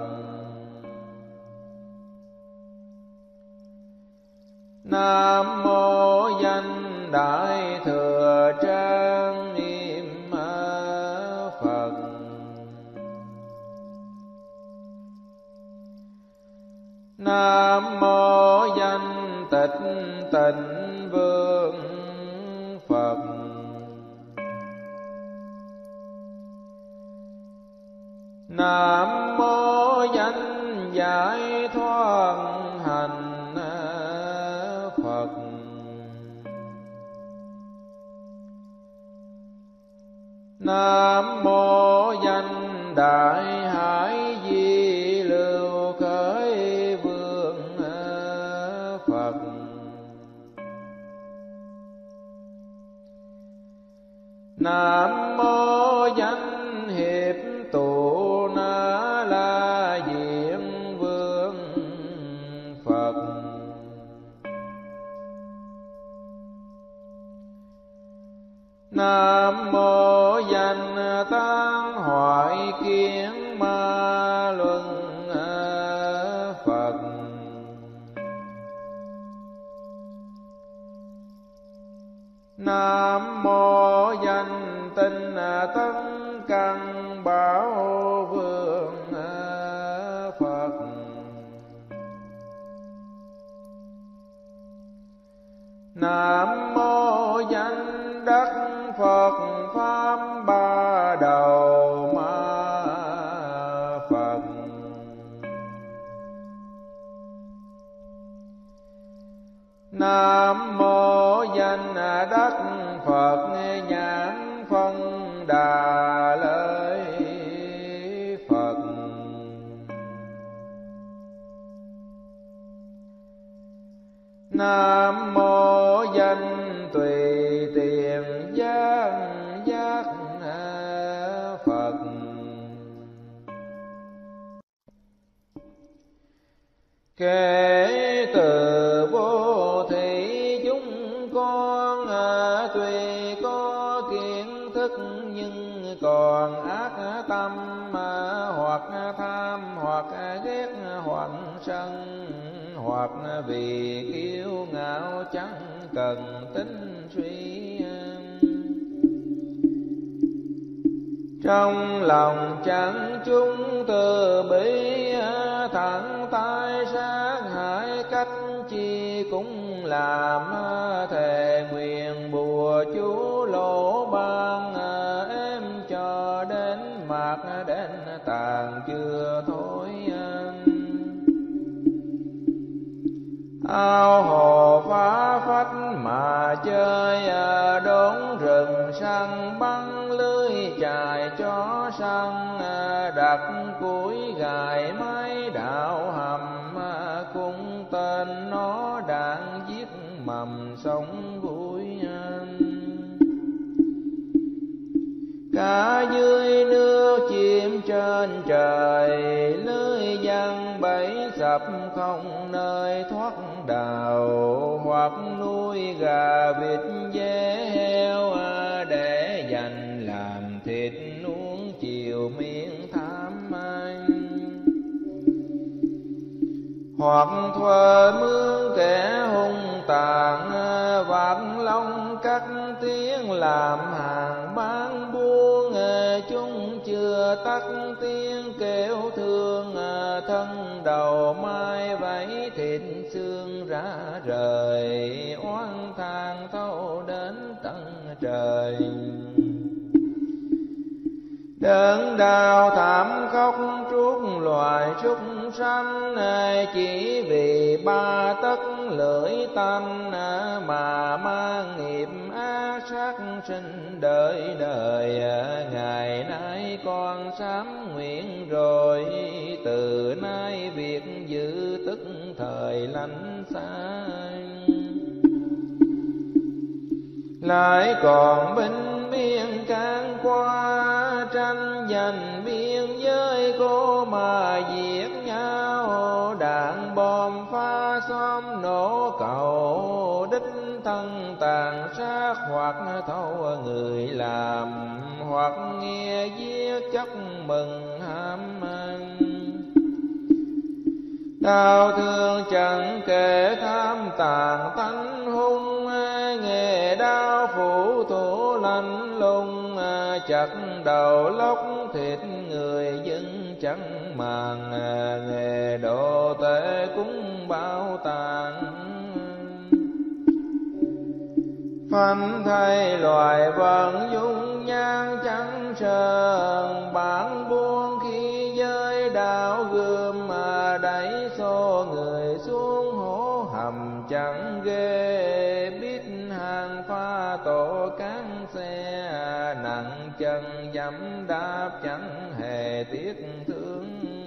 Nam mô danh đại thừa trang nghiêm Phật. Nam mô danh tịch tịnh vương Phật. Nam mô danh giải thoát hành Phật. Nam mô danh đại hải di lưu khởi vương Phật. Nam mô danh hiệp tụ na la diệm vương Phật. Nam mô danh tăng hoại kiến ma luân Phật. Nam mô danh tinh tấn căn bảo vương Phật. Nam mô danh đắc Phật pháp ba đầu ma Phật. Nam mô danh đắc Phật nhãn phân đà lợi Phật. Nam mô danh tùy tiền giác giác Phật. Kể từ vô thị chúng con tuy có kiến thức nhưng còn ác tâm, hoặc tham hoặc ghét hoặc sân, hoặc vì kiêu ngạo chẳng cần tính suy. Trong lòng chẳng chúng từ bi, thẳng tay sát hại cách chi cũng làm. Thề nguyện bùa chú lỗ ban em cho đến mạc đến tàn chưa thôi. Ao hồ phá phách mà chơi, đốn rừng săn bắn lưới chài chó săn. Đặt củi gài máy đạo hầm, cung tên nó đạn giết mầm sống vui. Cả dưới nước chim trên trời, lưới giăng bẫy sập không nơi thoát đào. Hoặc nuôi gà vịt dê heo, để dành làm thịt nuông chiều miệng tham anh. Hoặc thuê mướn kẻ hung tàn, vạt lông cắt tiếng làm hàng bán buôn. Chúng chưa tắt tiếng kêu thương, thân đầu mai vẫy thịt xương rã rời. Oán than thâu đến tận trời, đớn đau thảm khóc trút loài súc sanh. Chỉ vì ba tấc lưỡi tanh, mà mang nghiệp ác sát sinh đời đời. Ngày nay con sám nguyện rồi, từ nay việc giữ tức thời lánh xa. Lại còn binh biên can qua, tranh giành biên giới cô mà giết nhau. Đạn bom phá xóm nổ cầu, đích thân tàn sát hoặc thâu người làm. Hoặc nghe giết chóc mừng ham ăn, đau thương chẳng kể tham tàn tánh hung. Nghề đau phủ thủ lạnh lùng, chặt đầu lóc thịt người dân chẳng màng. Nghề đồ tể cũng bao tàn, phanh thay loài vận dung nhan chẳng sờn. Bản buông khi chân dẫm đạp chẳng hề tiếc thương.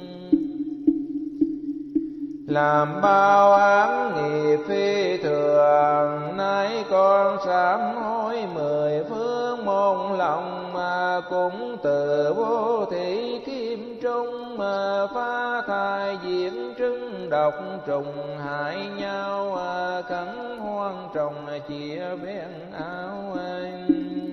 Làm bao ám nghiệp phi thường, nay con sám hối mười phương môn lòng, mà cũng từ vô thị kim trung, mà phá thai diễn trứng độc trùng hại nhau, khẩn hoang trồng chia ven áo anh.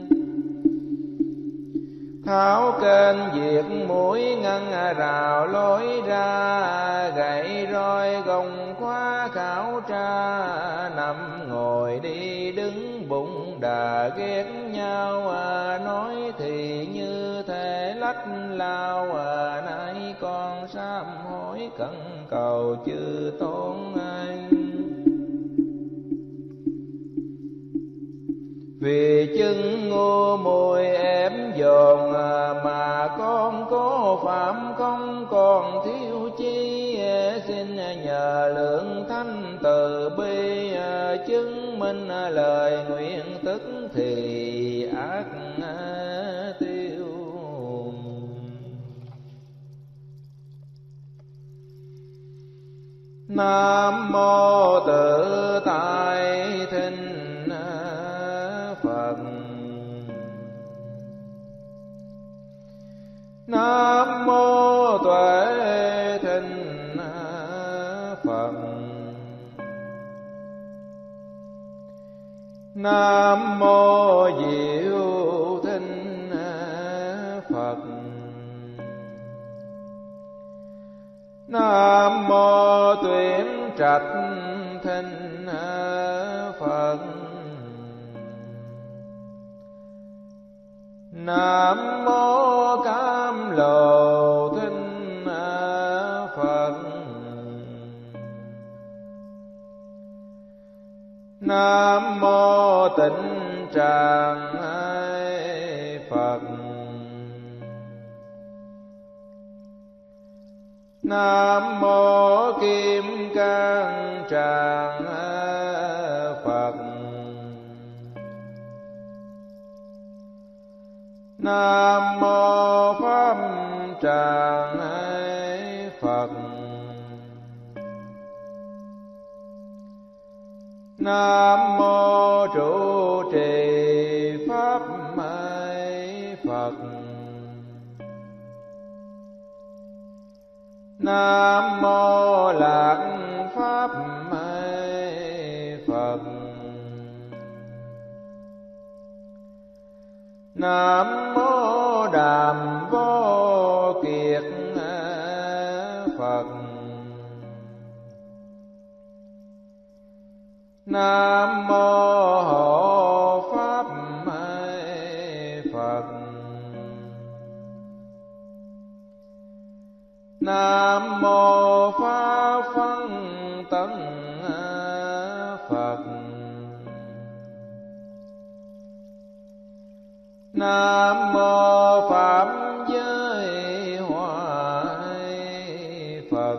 Tháo kênh diệt mũi ngăn rào lối ra, gậy roi gồng khóa khảo tra, nằm ngồi đi đứng bụng đà ghét nhau, nói thì như thể lách lao, nay con sám hối cẩn cầu chư tôn anh. Vì chứng ngu muội ém dồn, mà con có phạm không còn thiếu chi, xin nhờ lượng thanh từ bi, chứng minh lời nguyện tức thì ác tiêu. Nam mô Tự Tại Thinh Phật. Nam mô Tuệ Thinh Phật. Nam mô Diệu Thinh Phật. Nam mô Tuyển Trạch Thinh Phật. Nam mô Cam Lồ Thinh Phật. Nam mô Tịnh Tràng Phật. Nam mô Kim Cang Tràng Phật. Nam mô Pháp Tràng Phật. Nam mô Trụ Trì Pháp Phật. Nam mô Lạc Pháp Phật. Nam mô Đàm Vô Kiệt Phật. Nam mô Hộ Pháp Phật. Nam mô Pháp Phân Tấn Phật. Nam mô Pháp Giới Hoại Phật.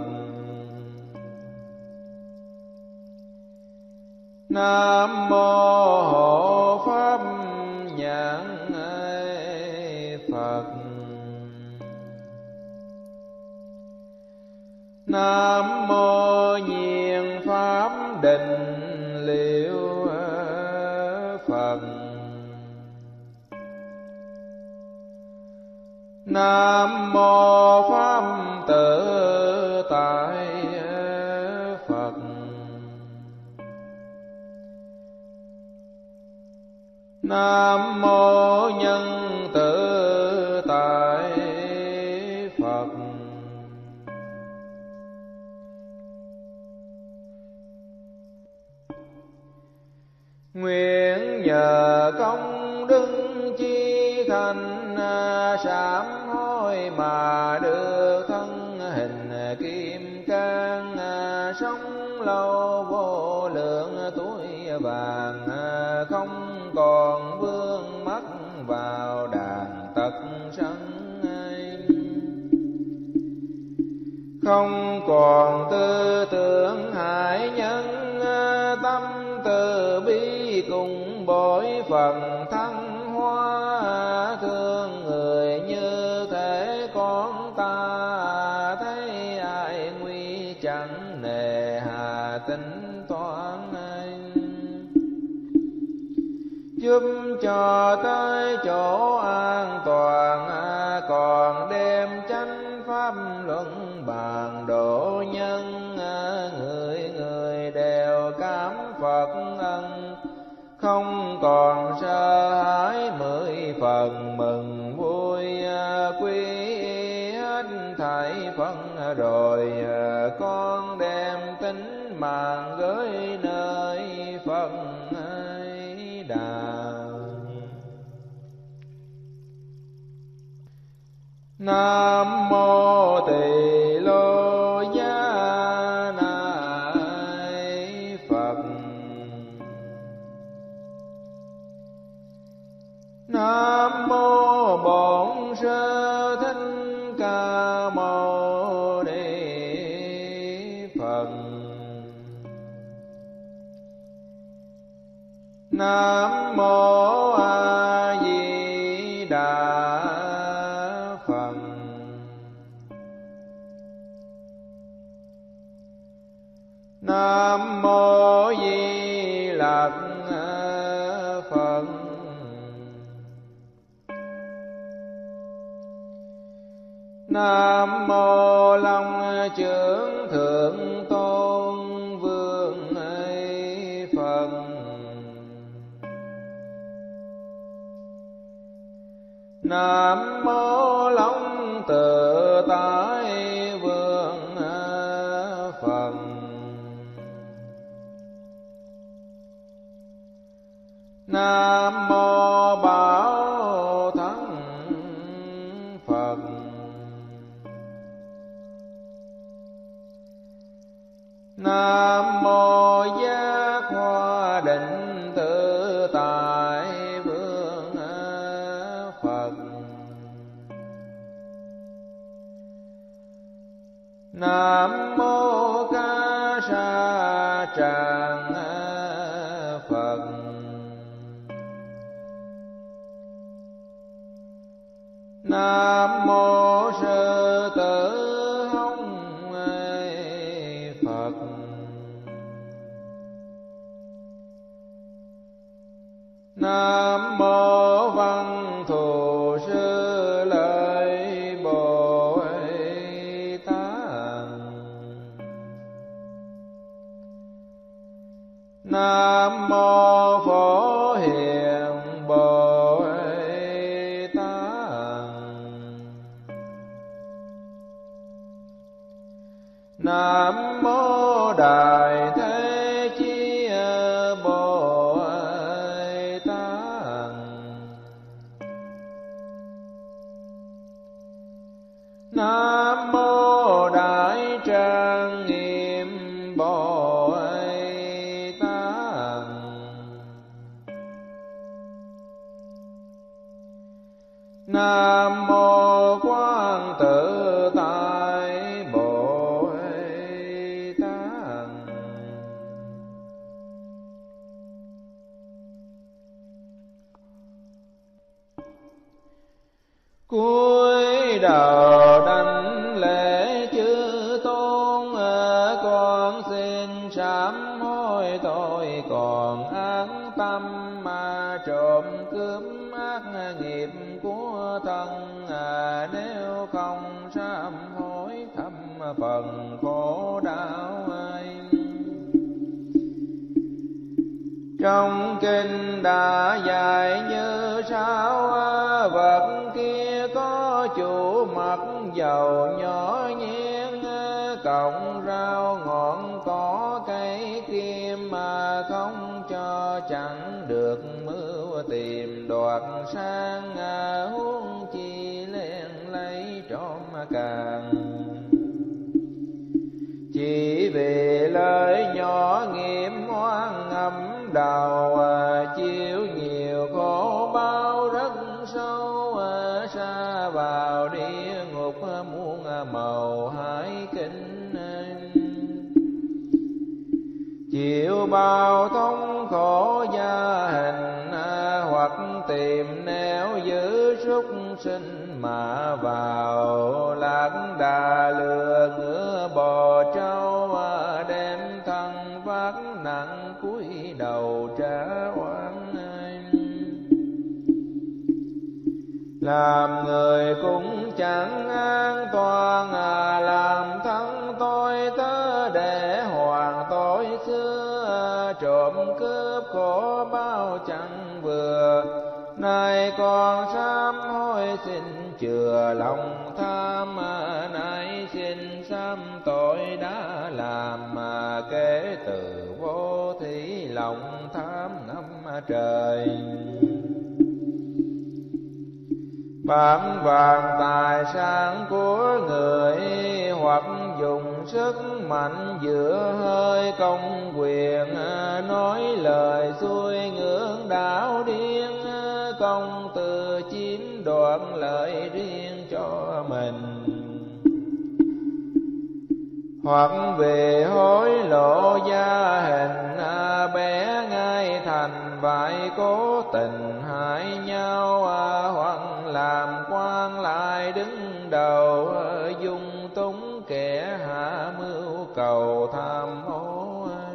Nam mô Hộ Pháp Nhãn Phật. Nam mô Nhiên Pháp Định Liệu Phật. Nam mô Pháp Tự Tại Phật. Nam mô Nhân Tự Tại Phật. Nguyện nhờ công đức chi thành, sám hối mà được thân hình kim cang, sống lâu vô lượng tuổi vàng, không còn vương mắc vào đàn tật sân. Không còn tư tưởng hại nhân, tâm từ bi cùng bội phần thăng hoa, thương giúp cho tới chỗ an toàn, còn đem chánh pháp luận bàn độ nhân. Người người đều cảm Phật ân, không còn sợ hãi, 10 phần mừng vui. Quy hết thảy phân rồi, con đem tính mạng gửi nơi Phật Đà. Nam mô Tỳ Lô Giá Ni Phật. Nam mô Bổn Sư Thích Ca Mâu Ni Phật. Nam mô A Di Đà Phật. Nam mô Di Lặc Phật. Nam mô Long Trưởng Thượng Tôn Vương Phật. Nam mô Long Tự Tại Vương Phật. Nam mô Bảo Thắng Phật. Nam mô Giác Hoa Định Tự Tại Vương Phật. Nam mô Ca Sa Tràng Phật. Nam mô Sư Tử Hồng Phật. Nam mô Văn Thù Sư Lợi Bồ Tát. Nam mô Phổ Hiền Bồ Tát. Nam mô Đại Thế Chí Bồ Tát. Nam mô Đại Trang Nghiêm Bồ Tát. Nam mô Quán Tự Tại Bồ Tát. Cúi đầu đảnh lễ chư tôn, con xin sám hối tội còn ác tâm mà trộm cướp ác nghiệp của thân. Nếu không sám hối thâm phần khổ đau ai. Trong kinh đã dạy như sau, vật kia có chủ mặt dầu nhỏ nhén, cọng rau ngọn cỏ cây kim mà không cho chẳng được mưu tìm đoạt sang. Huống chi len lấy trộm càng, chỉ vì lời nhỏ nghiệp oan ngầm đầu. Chịu nhiều khổ bao rất sâu, sa vào địa ngục muôn màu hải kinh. Chịu bao thống khổ gia hình, hoặc tìm nẻo giữ súc sinh mà vào. Lạc đà lừa ngựa bò trâu, đem thân vác nặng cúi đầu trả oan. làm người cũng chẳng an toàn, làm thân tôi tớ để hoàng tối xưa, trộm cướp khổ bao chẳng vừa. Nay con sám hối xin chừa lòng tham, nay xin sám tội đã làm, kể từ vô thí lòng tham ngắm trời. Bám vàng tài sản của người, hoặc dùng sức mạnh giữa hơi công quyền, nói lời xuôi ngưỡng đạo điên, công từ chiếm đoạt lợi riêng cho mình. Hoặc về hối lộ gia hình, bé ngay thành vậy cố tình hại nhau, hoặc làm quan lại đứng đầu, dung túng kẻ hạ mưu cầu tham ô.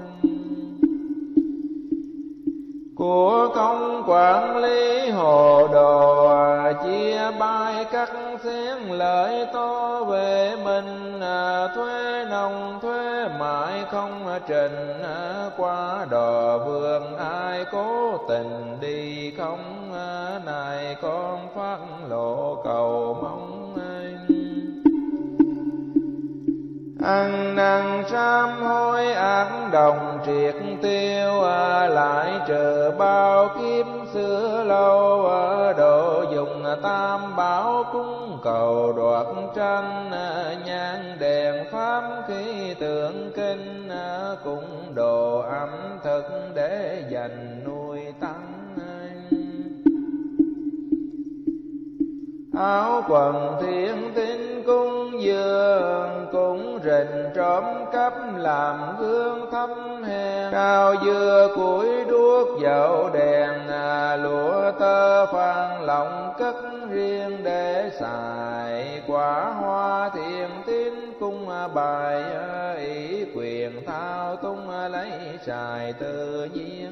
Của công quản lý hồ đồ, chia bay cắt xén lợi to về mình, thuế nông thuế mại không trình, qua đò vườn ai cố tình đi không, này con phát lộ cầu mong. Ăn năn sám hối ác đồng triệt tiêu, lại trừ bao kiếp xưa lâu, độ dùng tam bảo cúng cầu đoạt tranh, nhang đèn pháp khí tượng kinh, cũng đồ ẩm thực để dành nuôi tăng. Áo quần thiên tín cung dường, cũng rình trộm cắp làm gương thấp hèn. Cao dưa củi đuốc dầu đèn, lụa tơ phan lọng cất riêng để xài. Quả hoa thiên tín cung bài, ý quyền thao tung lấy xài tự nhiên.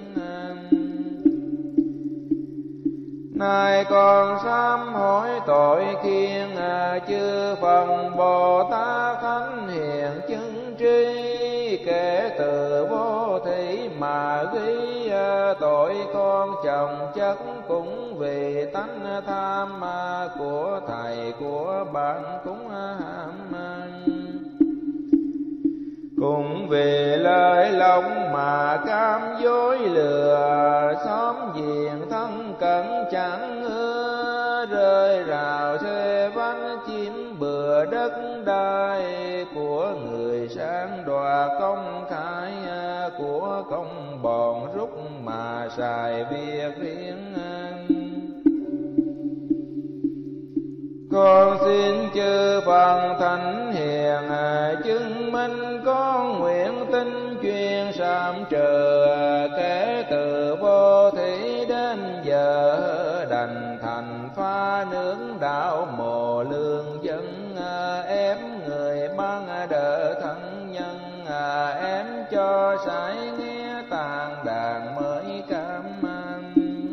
Nay con sám hối tội khiên, chư phần Bồ Tát thánh hiền chứng tri, kể từ vô thí mà ghi tội con chồng chất, cũng vì tánh tham của thầy của bạn cũng ham. Cũng vì lời lòng mà cam dối lừa, xóm giềng thân cận chẳng ưa, rơi rào thuê vánh chiếm bừa đất đai của người sang đoạt công khai, của công bọn rút mà xài việc riêng. Con xin chư Phật thánh hiền chứng minh con nguyện tin chuyên sám trừ, kể từ vô thí đến giờ đành thành pha nướng đạo mồ lương dân, ém người ban đỡ thân nhân, ém cho sải nghe tàn đàn mới cam mang.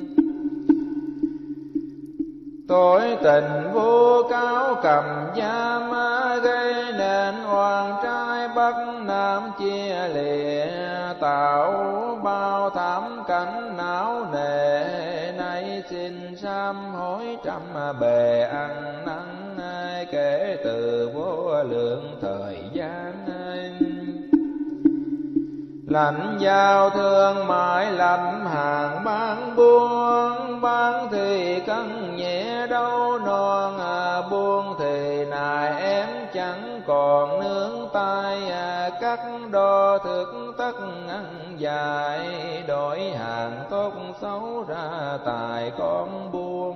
Tội tình vô cáo cầm giam, gây nên oan trai bắc nam chia lìa, tạo bao thảm cảnh não nề. Nay xin sám hối trăm bề ăn năn, kể từ vô lượng thời gian. Lãnh giao thương mãi lập hàng bán buôn, bán thì cân nhẹ đâu non, buông thì nài em chẳng còn nương tay, cắt đo thực tất ăn dài, đổi hàng tốt xấu ra tài con buông.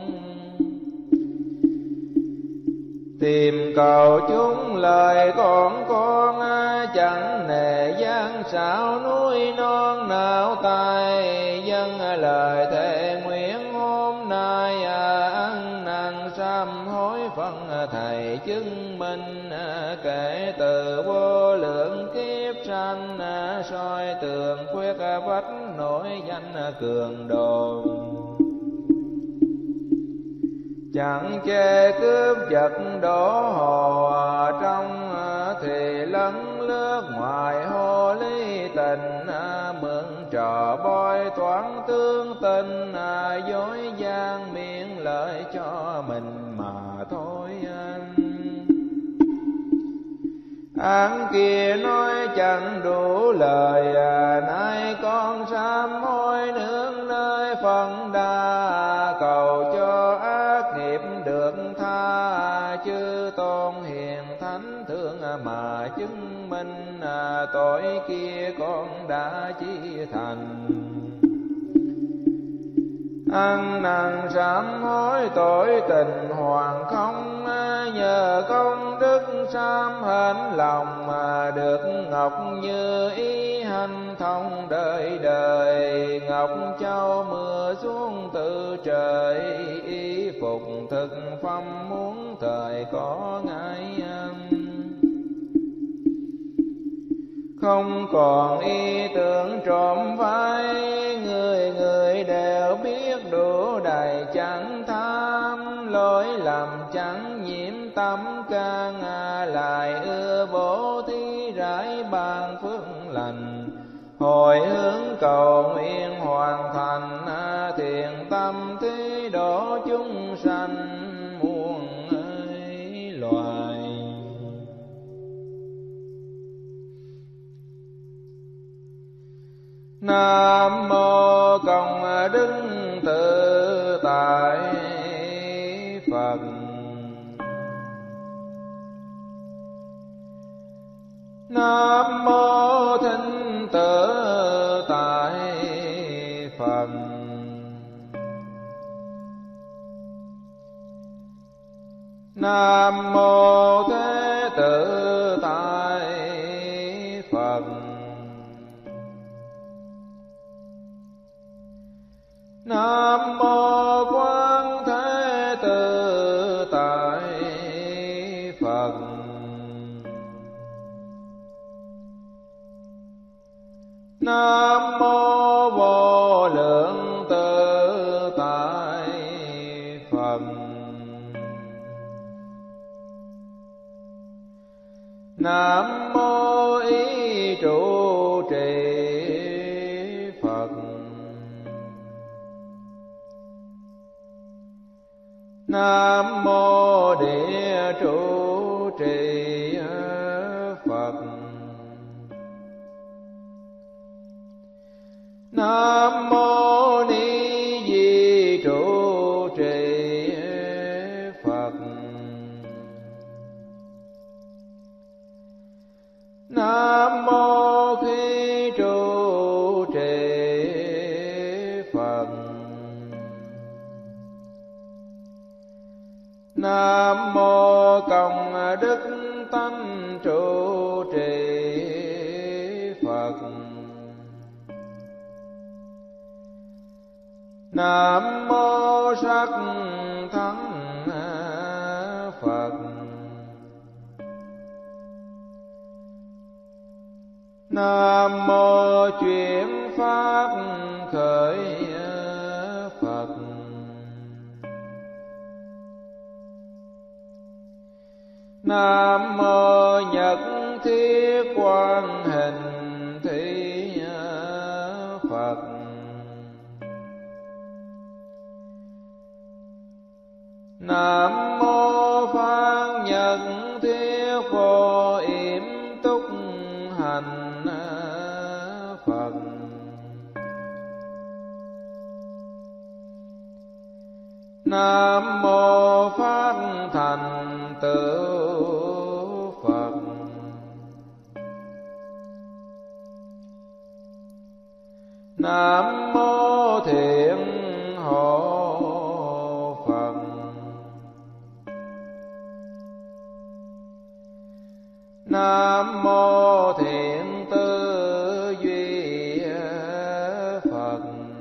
Tìm cầu chúng lời con chẳng nề gian xảo núi non nào tài, dân lời thề nguyện hôm nay ăn năn sám hối phân thầy chứng minh, kể từ vô lượng kiếp sanh soi tường khuyết vách nổi danh cường đồ. chẳng chê cướp giật đổ hồ trong, thì lấn lướt ngoài hồ ly tình, mượn trò bôi toán tương tình, dối gian miệng lợi cho mình mà thôi anh. Án kia nói chẳng đủ lời, nay con sám hối nương nơi phần đa, cầu cho ác nghiệp được tha, chư tôn hiền thánh thương mà chứng minh, tội kia con đã chi thành. Ăn năn sám hối tội tình hoàng không, nhờ công đức sám hên lòng, mà được ngọc như ý hành thông đời đời. Ngọc châu mưa xuống từ trời, y phục thực phẩm muốn thời có ngại ăn. Không còn ý tưởng trộm phái, người người đều biết đủ đầy chẳng tham. Lỗi lầm chẳng nhiễm tâm can, lại ưa bố thí rải ban phước lành. Hồi hướng cầu nguyện hoàn thành, thiện tâm thí độ chúng sanh muôn loài. Nam mô Công Đức Tự Tại Phật. Nam mô Thinh Tự Tại Phật. Nam mô Thế Tự Tại Phật. Nam mô Quán Thế Tự Tại Phật. Nam mô Vô Lượng Tự Tại Phật. Nam mô Ý Trụ Trì Phật. Nam mô Địa Trụ Trì Phật. Nam mô Ni Di Trụ Trì Phật. Nam mô Khí Trụ Trì Phật. Nam mô Công Đức Tánh Trụ Trì Phật. Nam mô Sắc Thắng Phật. Nam mô Chuyển Pháp Khởi Phật. Nam mô Nhật Thiết Quan Hình Thị Phật. Nam mô Pháp Nhật Thiết Vô Yểm Túc Hành Phật. Nam mô Pháp Thành Tựu Phật. Nam mô Thiện Hộ Phật. Nam mô Thiện Tư Duy Phật.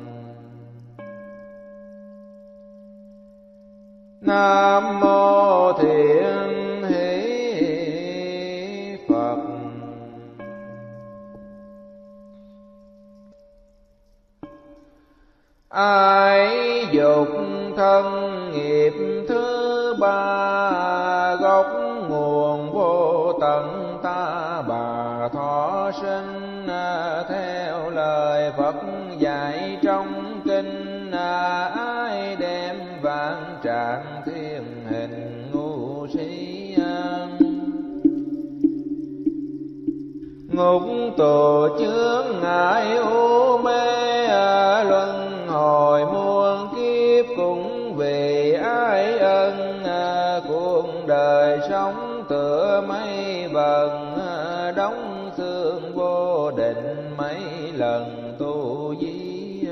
Nam mô Thiện Hỷ Phật. Ai dục thân nghiệp thứ gốc nguồn vô tận ta bà thọ sinh, theo lời Phật dạy trong kinh, ai đem vạn trạng thiên hình ngu si, ngục tù chướng ngại u mê, luân hồi muôn kiếp cũng vì ái ân, cuộc đời sống tựa mây vần, đóng xương vô định mấy lần tu di,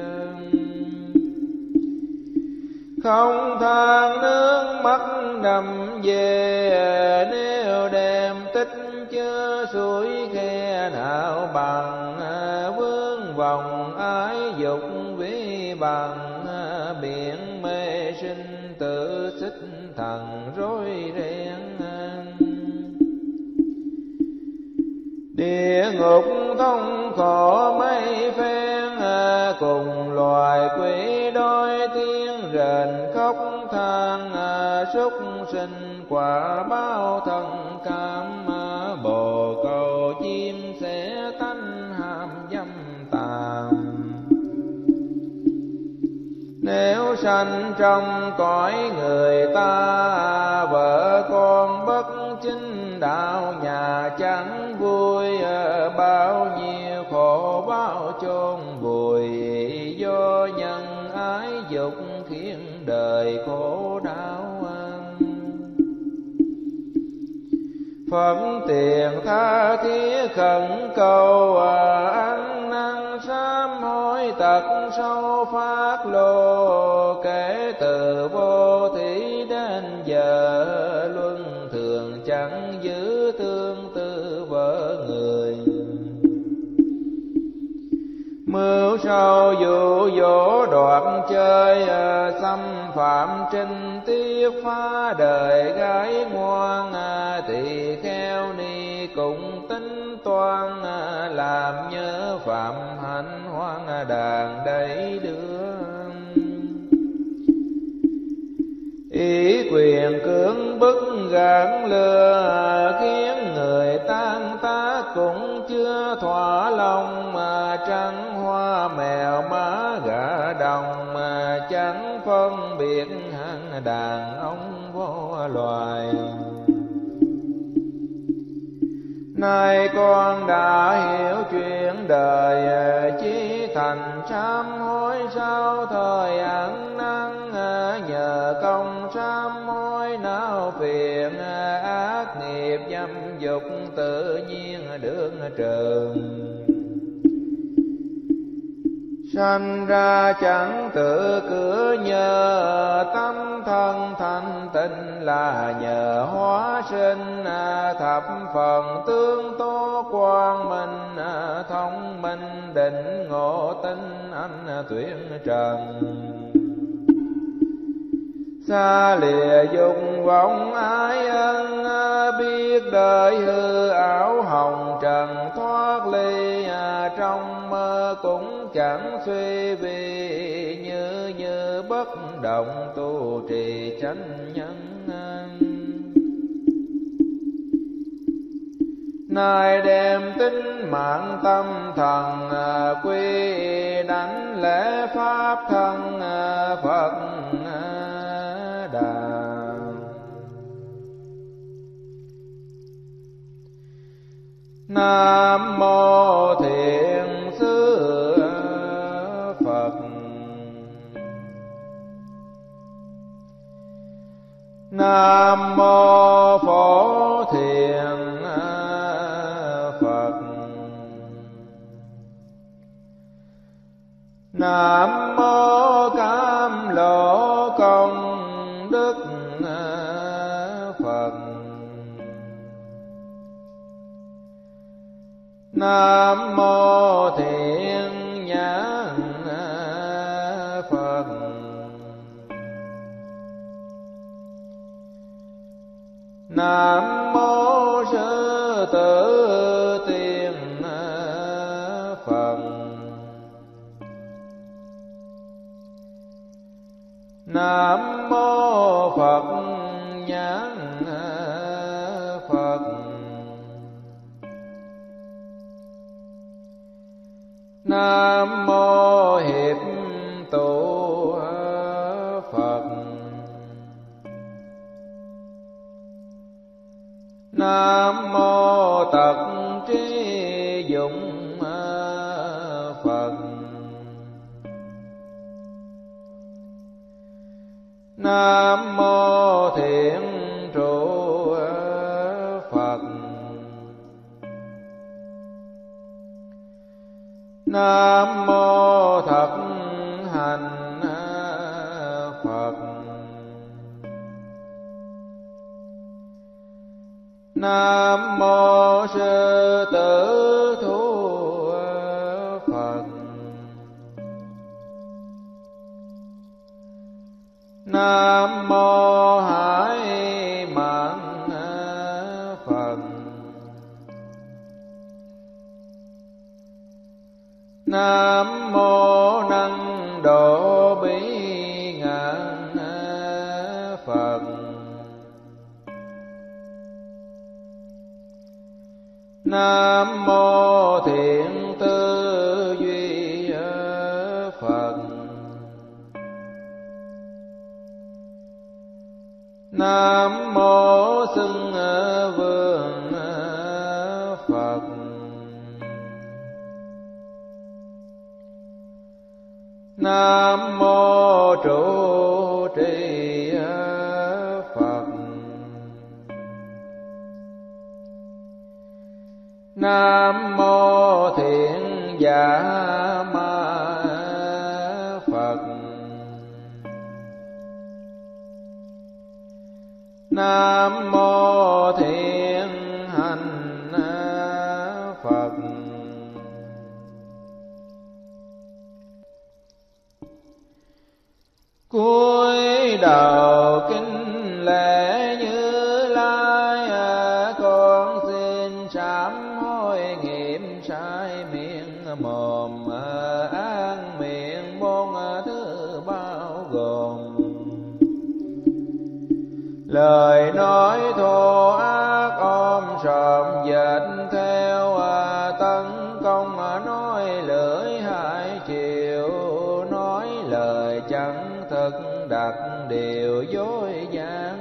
không than nước mắt đầm về, nếu đem tích chứa suối khe nào bằng, vướng vòng ái dục vi bằng, biển mê sinh tự xích thần rối ren. Địa ngục thống khổ mấy phen, cùng loài quỷ đói tiếng rền khóc than, súc sinh quả báo thân cam, bồ câu chim sẽ tánh ham dâm tàm. Nếu sanh trong cõi người ta, vợ con bất chính đạo nhà chẳng vui, bao nhiêu khổ báo chôn vùi, do nhân ái dục khiến đời khổ đau. Phật tiền tha thiết khẩn cầu, ăn năn sám hối tật sâu phát lộ, kể từ vô thí đến giờ, luân thường chẳng giữ tương tư vợ người. Mưu sâu dụ dỗ đoạt chơi, xâm phạm trinh tiết phá đời gái ngoan, tỳ kheo ni cũng tính toan, làm nhớ phạm hạnh hoang đàn đẩy đưa. Ý quyền cưỡng bức gạn lừa, khiến người tan tác cũng chưa thỏa lòng, mà trắng hoa mèo má gà đồng, mà chẳng phân biệt hạng đàn ông vô loài. Nay con đã hiểu chuyện đời, chí thành sám hối sau thời ăn năn, nhờ công sám hối não phiền, ác nghiệp dâm dục tự nhiên được trừ. Sanh ra chẳng tự cửa nhờ, tâm thân thanh tịnh là nhờ hóa sinh, thập phần tương tố quang minh, thông minh định ngộ tinh anh tuyển trần. Xa lìa dục vọng ái ân, biết đời hư ảo hồng trần thoát ly, trong mơ cũng chẳng suy vì, như bất động tu trì chánh nhân. Nay đem tính mạng tâm thần, quy đảnh lễ pháp thân Phật Đà. Nam mô Thiện Sư Phật. Nam mô Phổ Thiện Phật. Nam mô Cam Lộ Công Đức Phật. Nam mô Thiện Nhãn Phật. Nam mô Sư Tử Tiên Phật. Nam mô Phật Nhãn Nam mô Hiệp Tụ Phật. Nam mô Tật Trí Dụng Phật. Nam mô Thiện Trụ Phật. Nam mô Thật Hành Phật. Nam mô Sư Tử Thú Phật. Nam mô Hải Mạn Phật. Nam mô Năng Độ Bỉ Ngạn Phật. Nam mô Thiện Tư Duy Phật. Nam mô Xưng Vương Phật. Nam mô Trụ Trì Phật. Nam mô Thiện Giả Ma Phật. Nam mô Thiện Hành Phật. Cúi đầu kính lễ Như Lai, con xin sám hối nghiệm sai miệng mồm, ác miệng bốn thứ bao gồm. Lời nói thô ác ôm sòm dệt theo, tấn công nói lưỡi hai chiều, nói lời chẳng thực đặt điều dối gian.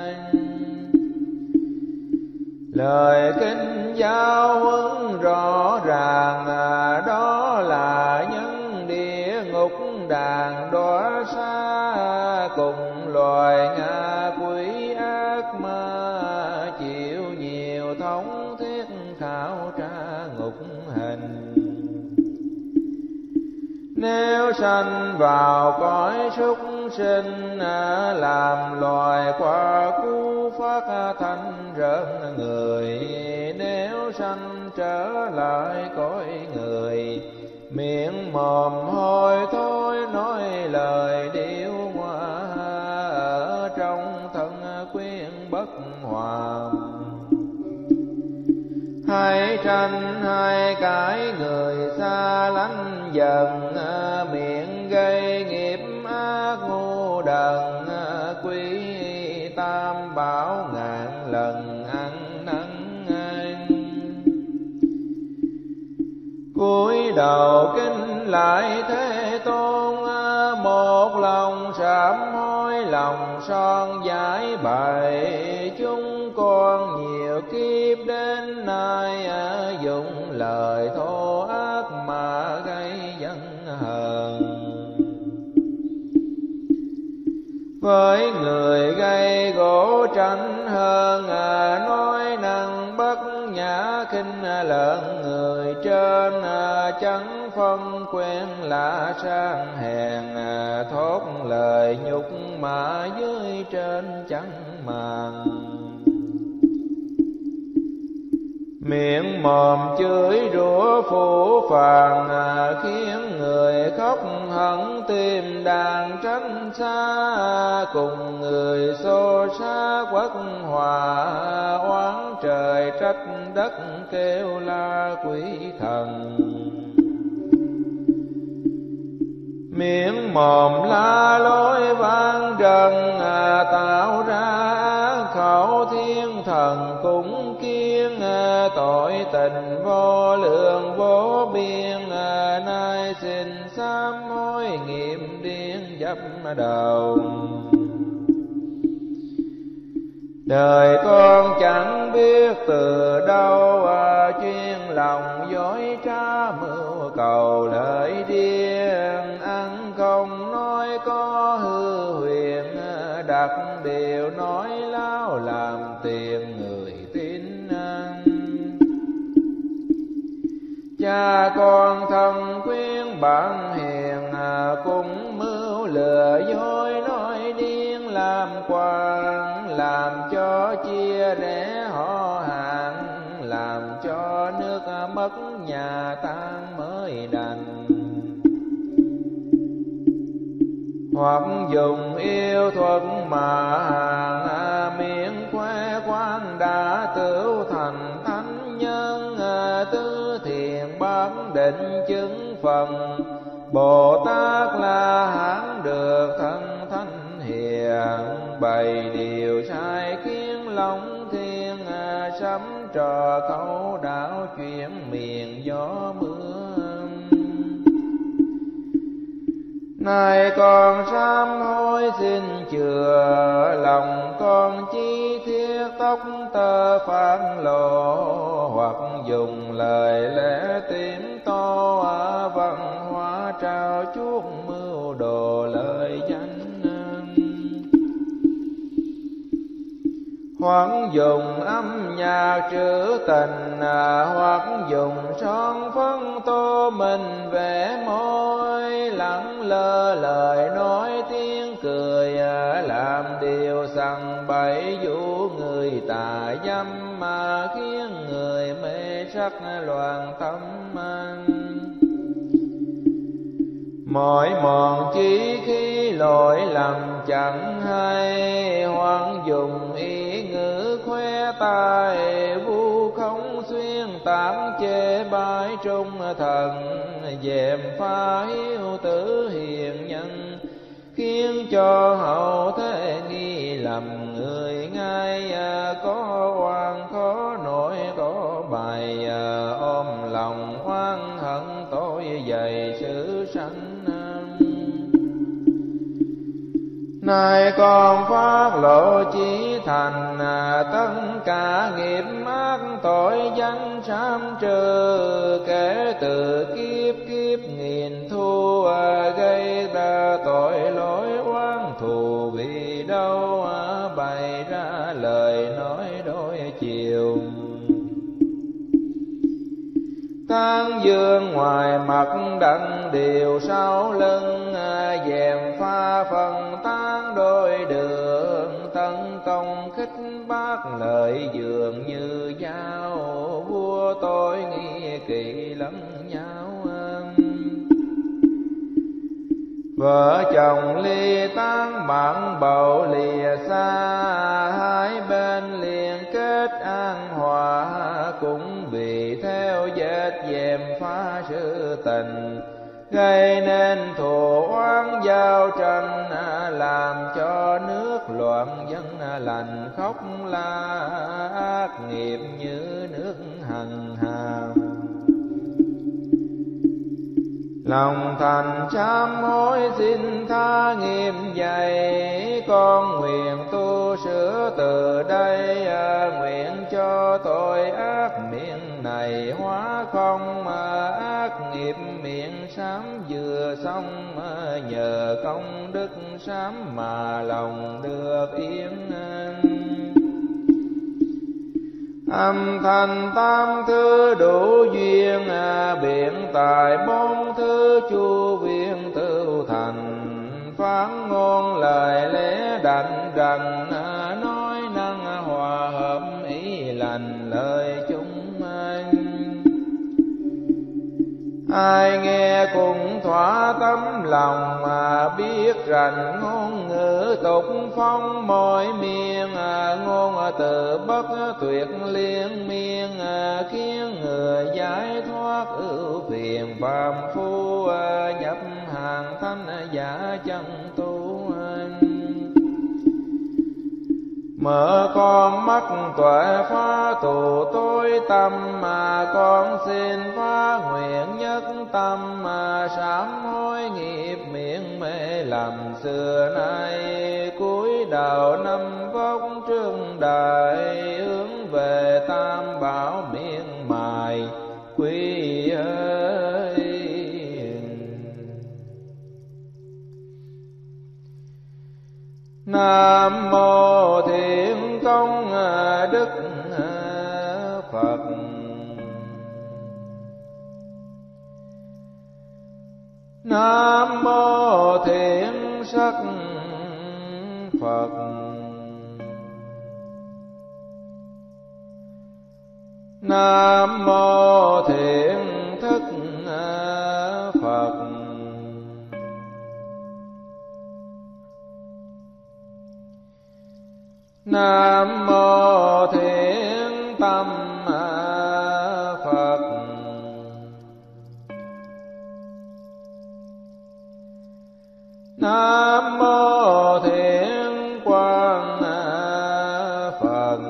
Lời kinh giáo huấn rõ ràng, đó là những địa ngục đàn đọa xa, cùng loài ngạ quỷ ác ma chịu nhiều thống thiết khảo tra ngục hình. Nếu sanh vào cõi súc sinh, làm loài qua cú phát thanh rợn người. Nếu sanh trở lại cõi người, miệng mồm hôi thối nói lời điêu ngoa, ở trong thân quyến bất hòa. Hay tranh hay cãi người xa lánh dần, miệng gây nghiệp ác ngu đần. Quý tam bảo ngàn lần ăn năn anh. Cúi đầu kính lại Thế Tôn, một lòng sám hối lòng son giải bày. Chúng con nhiều kiếp đến nay, dùng lời thô ác mà gây giận hờn. Với người gây gỗ tranh hơn, nói năng bất nhã khinh lợn người trên. Chẳng phân quen lạ sang hèn, thốt lời nhục mà dưới trên chẳng màng. Miệng mồm chửi rủa phũ phàng, khiến người khóc hận tim đàn tránh xa. Cùng người xô xá quốc hòa, oán trời trách đất kêu la quỷ thần. Miệng mồm la lối vang trần, tạo ra khẩu thiên thần. phần cúng kiên, tội tình vô lượng vô biên, nay xin sám hối nghiệp điên dấp đầu. Đời con chẳng biết từ đâu, chuyên lòng dối trá mưu cầu lợi điên, ăn không nói có hư huyền, đặt điều nói láo làm tiền người tin ăn. Cha con thân khuyên bạn hiền, cũng mưu lừa dối nói điên làm quan, làm cho chia rẽ họ hàng, làm cho nước mất nhà tan mới đành. Hoặc dùng yêu thuật mà hàng, miệng khoe quan đã tửu thành thánh nhân, tứ thiền bán định chứng phần, Bồ Tát La Hán được thân thánh hiền, bày điều sai khiến long thiên, sấm trò câu đạo chuyển miền gió mưa. Này con sám hối xin chừa, lòng con chi thiết tóc tơ phản lộ, hoặc dùng lời lẽ tím to, văn hóa trao chuốc mưu đồ lời danh. Hoặc dùng âm nhạc trữ tình, hoặc dùng son phấn tô mình vẽ môi, lẳng lơ lời nói tiếng cười, làm điều sằng bậy dụ người tà dâm, mà khiến người mê sắc loạn tâm anh. Mỗi mòn chí khi lỗi lầm chẳng hay, hoặc dùng ý ngữ khoe tài, vu khống xuyên tán chê bái trung thần, dèm pha hiếu tử hiền nhân, khiến cho hậu thế nghi lầm người ngay. Có oan khó nổi có bài, ôm lòng oan hận tội dày sự sanh. Nay con phát lộ chí thành, tất cả nghiệp ác tội danh sám trừ, kể từ kiếp kiếp nghìn thu, gây ra tội lỗi oán thù vì đâu, bày ra lời nói đôi chiều. Tán dương ngoài mặt đặng điều sau lưng, dèm pha phần tán đôi đường, tấn công khích bác lợi dường như dao, vua tôi nghi kỵ lẫn nhau. Vợ chồng ly tán bạn bầu lìa xa, hai bên liền kết an hòa, cũng vì theo vết dèm pha sự tình, gây nên thù oán giao tranh, làm cho nước loạn dân lành khóc la, ác nghiệp như nước hằng hà. Lòng thành sám hối xin tha nghiệp dày, con nguyện tu sửa từ đây, nguyện cho tội ác miệng này hóa không, ác nghiệp miệng sám vừa xong, nhờ công đức sám mà lòng được yên. Âm thanh tam thứ đủ duyên, biện tài bốn thứ chu viên tựu thành, phán ngôn lời lẽ đảnh rằng, nói năng hòa hợp ý lành lời chúng anh. Ai nghe cũng thỏa tấm lòng, mà biết rằng ngôn ngữ tục phong mỗi miền, ngôn từ bất tuyệt liên miên, khiến người giải thoát ưu phiền phàm phu, nhập hàng thanh giả chân tu. Mở con mắt tuệ phá tù tối tâm, mà con xin phá nguyện nhất tâm, mà sám hối nghiệp miệng mê lầm xưa nay. Cúi đầu năm vóc trương đại, hướng về tam bảo miệng mài quy ơi. Nam mô Thiện Công Đức Phật. Nam mô Thiện Sắc Phật. Nam mô Thiện Thức Phật. Nam mô Thiện Tâm Phật. Nam mô Thiện Quang Phật.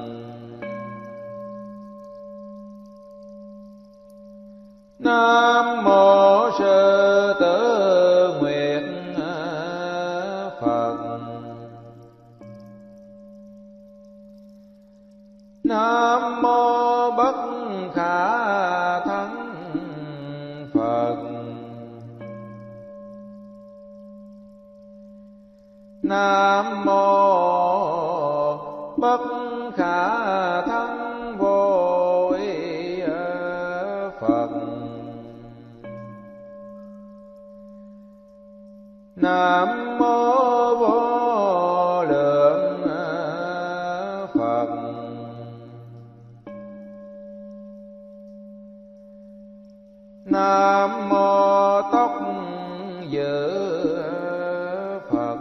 Nam mô Sư Tử Nguyệt Phật. Nam mô Bất Khả Thắng Phật. Nam mô Bất Khả Thắng Vô Y Phật. Nam mô Vô Lượng Phật. Nam mô Tóc Dự Phật.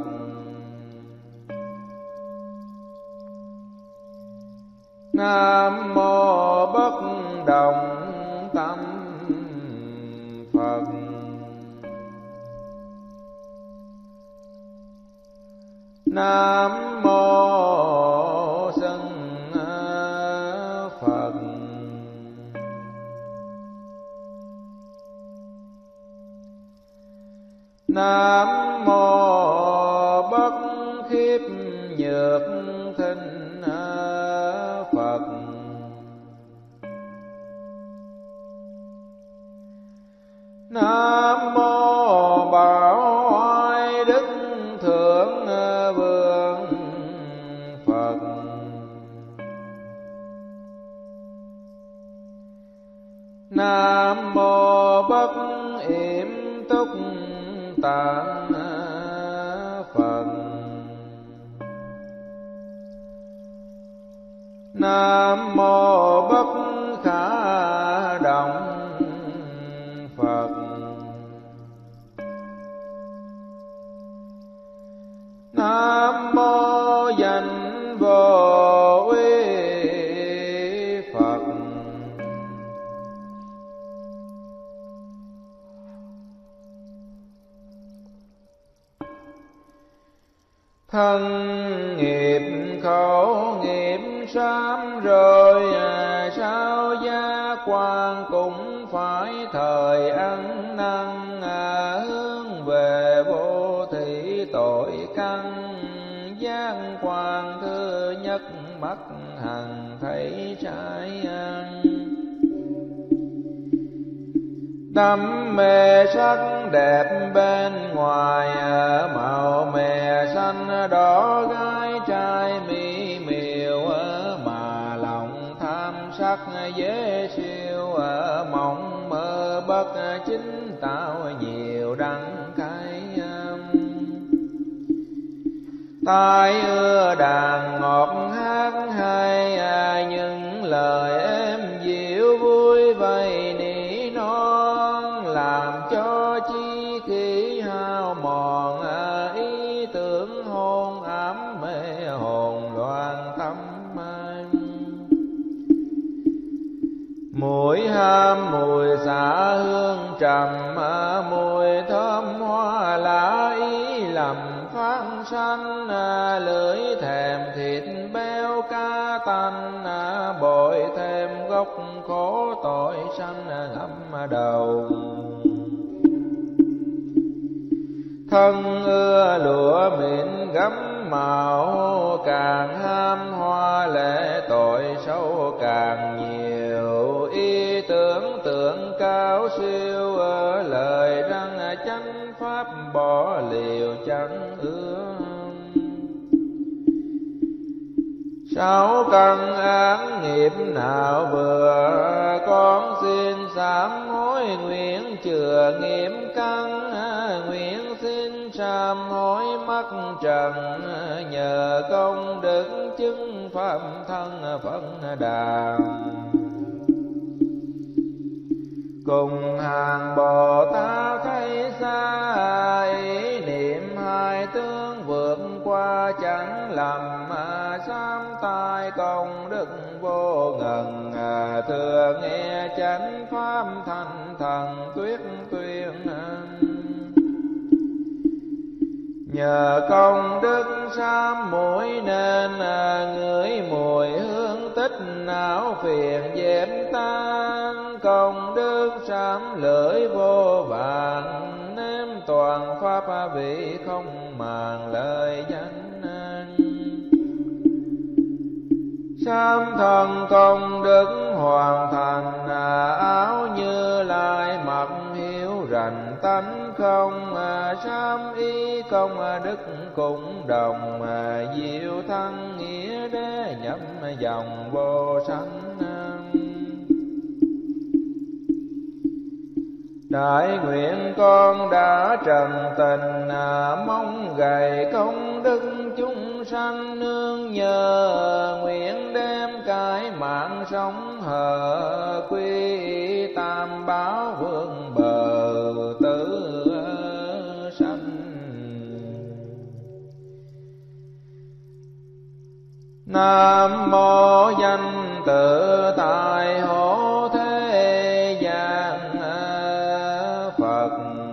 Nam mô Bất Động Tâm Phật. Nam mô Sân Phật. Nam mô Bất Khiếp Nhược Thinh Phật. Nam mô Bảo Oai Đức Thượng Vương Phật. Nam mô Bất Yểm Túc Tạng Phật. Nam mô Bất Khả Động Phật. Nam mô Danh Vô Uy Phật. Thân nghiệp khẩu nghiệp sám rồi, sao gia quan cũng phải thời ăn năn, hướng về vô thị tội căn. Giác quan thứ nhất mắt hằng thấy trái ăn, đam mê sắc đẹp bên ngoài, màu mè xanh đỏ gái trai mỹ miều, mà lòng tham sắc dễ siêu, mộng mơ bất chính tạo nhiều đắng cay. Tai ưa đàn ngọt hát hay, những lời êm dịu vui vầy nỉ non, làm cho chi khí hao mòn, ý tưởng hôn ám mê hồn loạn tâm. Mùi ham mùi xả hương trầm, mùi thơm hoa lá ý lầm phát sanh, lưỡi thèm thịt bội thêm gốc khổ tội sanh ngậm đầu. Thân ưa lụa mịn gấm màu, càng ham hoa lệ tội sâu càng nhiều. Ý tưởng tượng cao siêu, lời răng chánh pháp bỏ liều chẳng ưa. Sáu căn án nghiệp nào vừa, con xin sám hối nguyện chừa nghiệp căn. Nguyện xin sám hối mắc trần, nhờ công đức chứng pháp thân Phật Đà. Cùng hàng Bồ Tát thấy xa, ý niệm hai tướng vượt qua chẳng lầm. Sám tai công đức vô ngần, thừa nghe chánh pháp thanh thần tuyết tuyên. Nhờ công đức sám mũi nên, ngửi mùi hương tích não phiền dẹp tan. Công đức sám lưỡi vô vàng, nếm toàn pháp vị không màng lời danh. Sám thân công đức hoàn thành, áo Như Lai mặc hiếu rành tánh không. Sám ý công đức cũng đồng, diệu thân nghĩa đế nhập dòng vô sanh. Đại nguyện con đã trần tình, mong gầy công đức chúng sanh nương nhờ. Nguyện đem cái mạng sống hờ, quy tam bảo vương bờ tử sanh. Nam mô danh tự tại hộ thế gian Phật.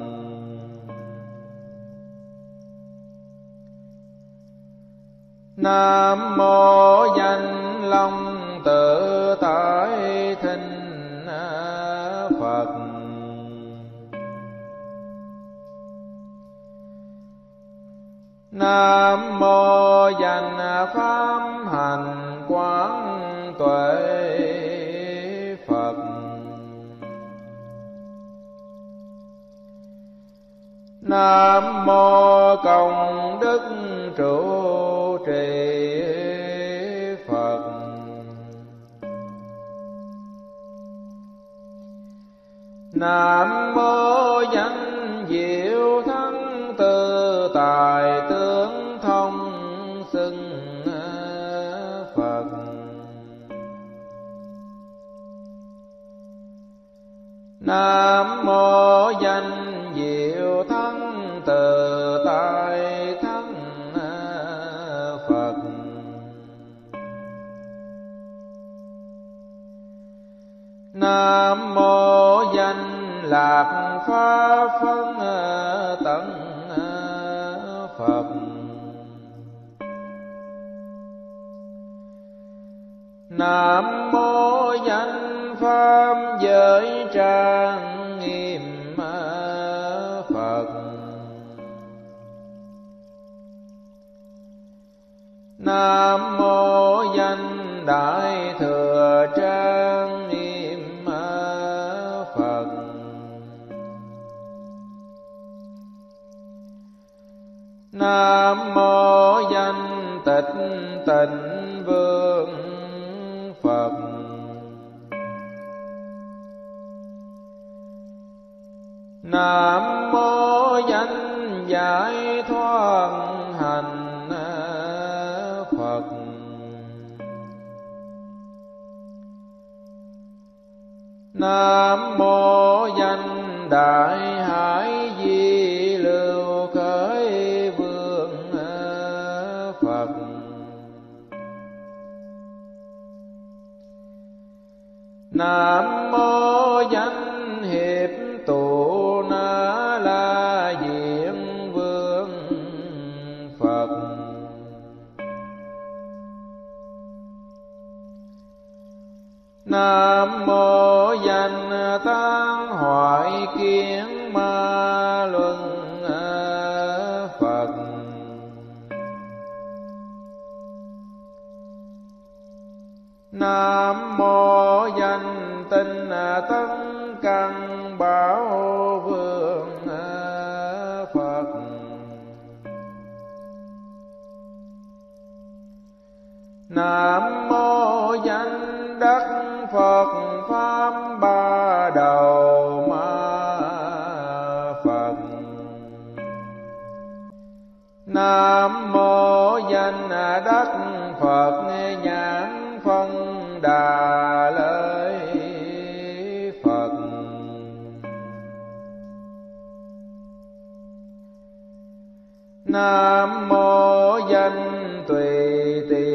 Nam mô danh long tự tại thinh Phật. Nam mô danh pháp hành quán tuệ Phật. Nam mô công đức trụ trì Phật. Nam mô danh diệu thắng tự tại tướng thông xưng Phật. Nam mô danh diệu thắng tự tại thắng Phật. Nam mô danh lạc pháp phân tận Phật. Nam mô danh pháp giới trang nghiêm Phật. Nam mô danh đại thừa trang nghiêm Phật. Nam mô danh tịch tịnh vương Phật. Nam mô danh giải thoát hành Phật. Nam mô danh đại hải di lưu khởi vương Phật. Nam mô danh hiệp tụ na la diện vương Phật. Nam mô danh tán hoại kiến ma luân Phật. Nam mô danh tinh tấn căn bảo vương Phật. Nam mô danh đắc Phật pháp ba đầu ma Phật. Nam mô danh đắc Phật nhãn phân đà lợi Phật. Nam mô danh tùy tỳ